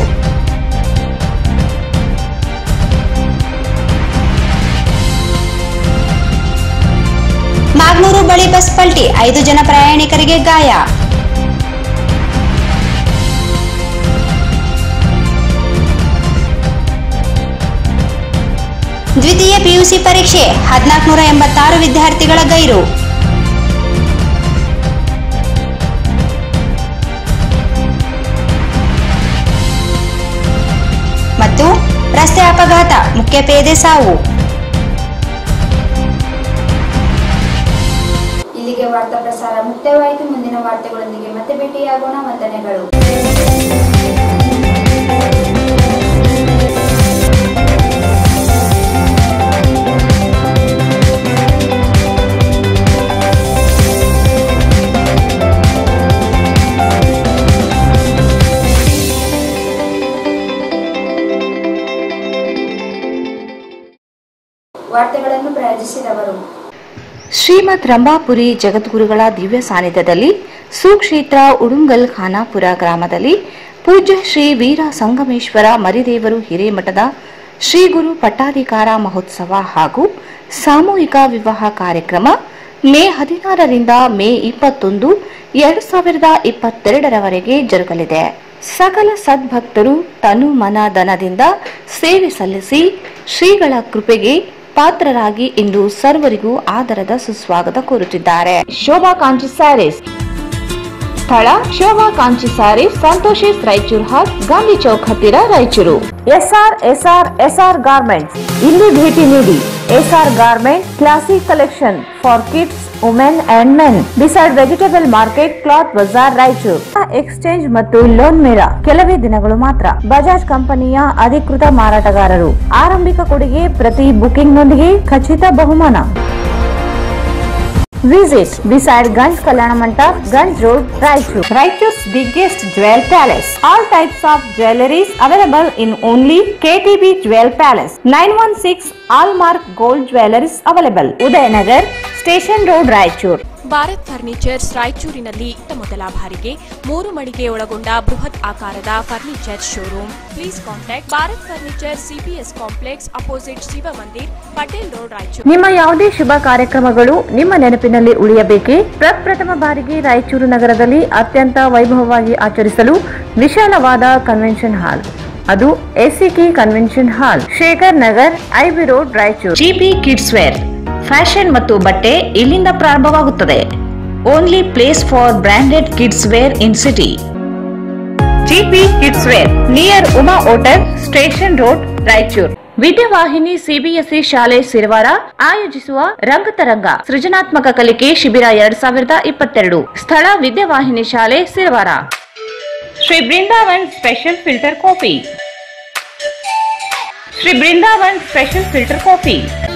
ಮಾಗನೂರು ಬಳಿ ಬಸ್ ಪಲ್ಟಿ, 5 ಜನ ಪ್ರಯಾಣಿಕರಿಗೆ ಗಾಯ. ದ್ವಿತೀಯ ಪಿಯುಸಿ ಪರೀಕ್ಷೆ 1486 ವಿದ್ಯಾರ್ಥಿಗಳ ಗೈರು. ಮತ್ತು ರಸ್ತೆ ಅಪಘಾತ, ಮುಖ್ಯ ಪೇದೆ ಸಾವು. ಇಲ್ಲಿಗೆ ವಾರ್ತಾ ಪ್ರಸಾರ ಮುಕ್ತಾಯವಾಯಿತು. ಮುಂದಿನ ವಾರ್ತೆಗಳೊಂದಿಗೆ ಮತ್ತೆ ಭೇಟಿಯಾಗೋಣ. ವಂದನೆಗಳು. ವಾರ್ತೆಗಳನ್ನು ಪ್ರಾಯೋಜಿಸಿದವರು ಶ್ರೀಮದ್ ರಂಭಾಪುರಿ ಜಗದ್ಗುರುಗಳ ದಿವ್ಯ ಸಾನ್ನಿಧ್ಯದಲ್ಲಿ ಸುಕ್ಷೇತ್ರ ಉಡುಂಗಲ್ ಖಾನಾಪುರ ಗ್ರಾಮದಲ್ಲಿ ಪೂಜ್ಯ ಶ್ರೀ ವೀರ ಸಂಗಮೇಶ್ವರ ಮರಿದೇವರು ಹಿರೇಮಠದ ಶ್ರೀ ಗುರು ಪಟ್ಟಾಧಿಕಾರ ಮಹೋತ್ಸವ ಹಾಗೂ ಸಾಮೂಹಿಕ ವಿವಾಹ ಕಾರ್ಯಕ್ರಮ ಮೇ 16ರಿಂದ ಮೇ 21, 2022ರವರೆಗೆ ಜರುಗಲಿದೆ. ಸಕಲ ಸದ್ಭಕ್ತರು ತನು ಮನ ಧನದಿಂದ ಸೇವೆ ಸಲ್ಲಿಸಿ ಶ್ರೀಗಳ ಕೃಪೆಗೆ ಪಾತ್ರರಾಗಿ ಇಂದು ಸರ್ವರಿಗೂ ಆದರದ ಸುಸ್ವಾಗತ ಕೋರುತ್ತಿದ್ದಾರೆ. ಶೋಭಾ ಕಾಂಚಿ ಸ್ಯಾರೀಸ್. ಸ್ಥಳ ಶೋಭಾ ಕಾಂಚಿ ಸ್ಯಾರೀಸ್, ಸಂತೋಷಿಸ್ ರಾಯಚೂರು ಹಾಟ್, ಗಾಂಧಿ ಚೌಕ್ ಹತ್ತಿರ ರಾಯಚೂರು. SR garments. ಇಲ್ಲಿ ಭೇಟಿ ನೀಡಿ. SR garment classic collection for kids, women and men, beside vegetable market, cloth bazaar, Raichur. Exchange ಮತ್ತು ಲೋನ್ ಮೇಳ ಕೆಲವೇ ದಿನಗಳು ಮಾತ್ರ. ಬಜಾಜ್ ಕಂಪನಿಯ ಅಧಿಕೃತ ಮಾರಾಟಗಾರರು. ಆರಂಭಿಕ ಕೊಡುಗೆ ಪ್ರತಿ ಬುಕಿಂಗ್ ನೊಂದಿಗೆ ಖಚಿತ ಬಹುಮಾನ. Visit beside Ganj Kalyana Mandap, Ganj Road, Raichur. Raichur's biggest jewel palace. All types of jewelries available in only KTB Jewel Palace. 916 Allmark Gold Jewelries available. Udayanagar, Station Road, Raichur. Bharat furnitures ರಾಯಚೂರಿನಲ್ಲಿ ಮೊದಲ ಬಾರಿಗೆ 3 ಮಳಿಗೆ ಒಳಗೊಂಡ ಬೃಹತ್ ಆಕಾರದ furniture showroom. Please contact Bharat furniture, CPS complex, opposite Shiva Mandir, Patel road, Raichur. ನಿಮ್ಮ ಯಾವುದೇ ಶುಭ ಕಾರ್ಯಕ್ರಮಗಳು ನಿಮ್ಮ ನೆನಪಿನಲ್ಲಿ ಉಳಿಯಬೇಕೇ? ಪ್ರಪ್ರಥಮ ಬಾರಿಗೆ ರಾಯಚೂರು ನಗರದಲ್ಲಿ ಅತ್ಯಂತ ವೈಭವವಾಗಿ ಆಚರಿಸಲು ವಿಶಾಲವಾದ ಕನ್ವೆನ್ಷನ್ ಹಾಲ್, ಅದು SCK convention hall, Shekhar Nagar, IB road, Raichur. GP kids wear fashion ಮತ್ತು ಬಟ್ಟೆ ಇಲ್ಲಿಂದ ಪ್ರಾರಂಭವಾಗುತ್ತದೆ. Only place for branded kids wear in city. GP kids wear near Uma hotel, station road, Raichur. Vidyavahini CBSE ಶಾಲೆ ಸಿರವಾರ ಆಯೋಜಿಸುವ ರಂಗತರಂಗ ಸೃಜನಾತ್ಮಕ ಕಲಿಕೆ ಶಿಬಿರ 2022. ಸ್ಥಳ ವಿದ್ಯಾವಾಹಿನಿ ಶಾಲೆ Sirwar. Shri Brindavan special filter coffee. Shri Brindavan special filter coffee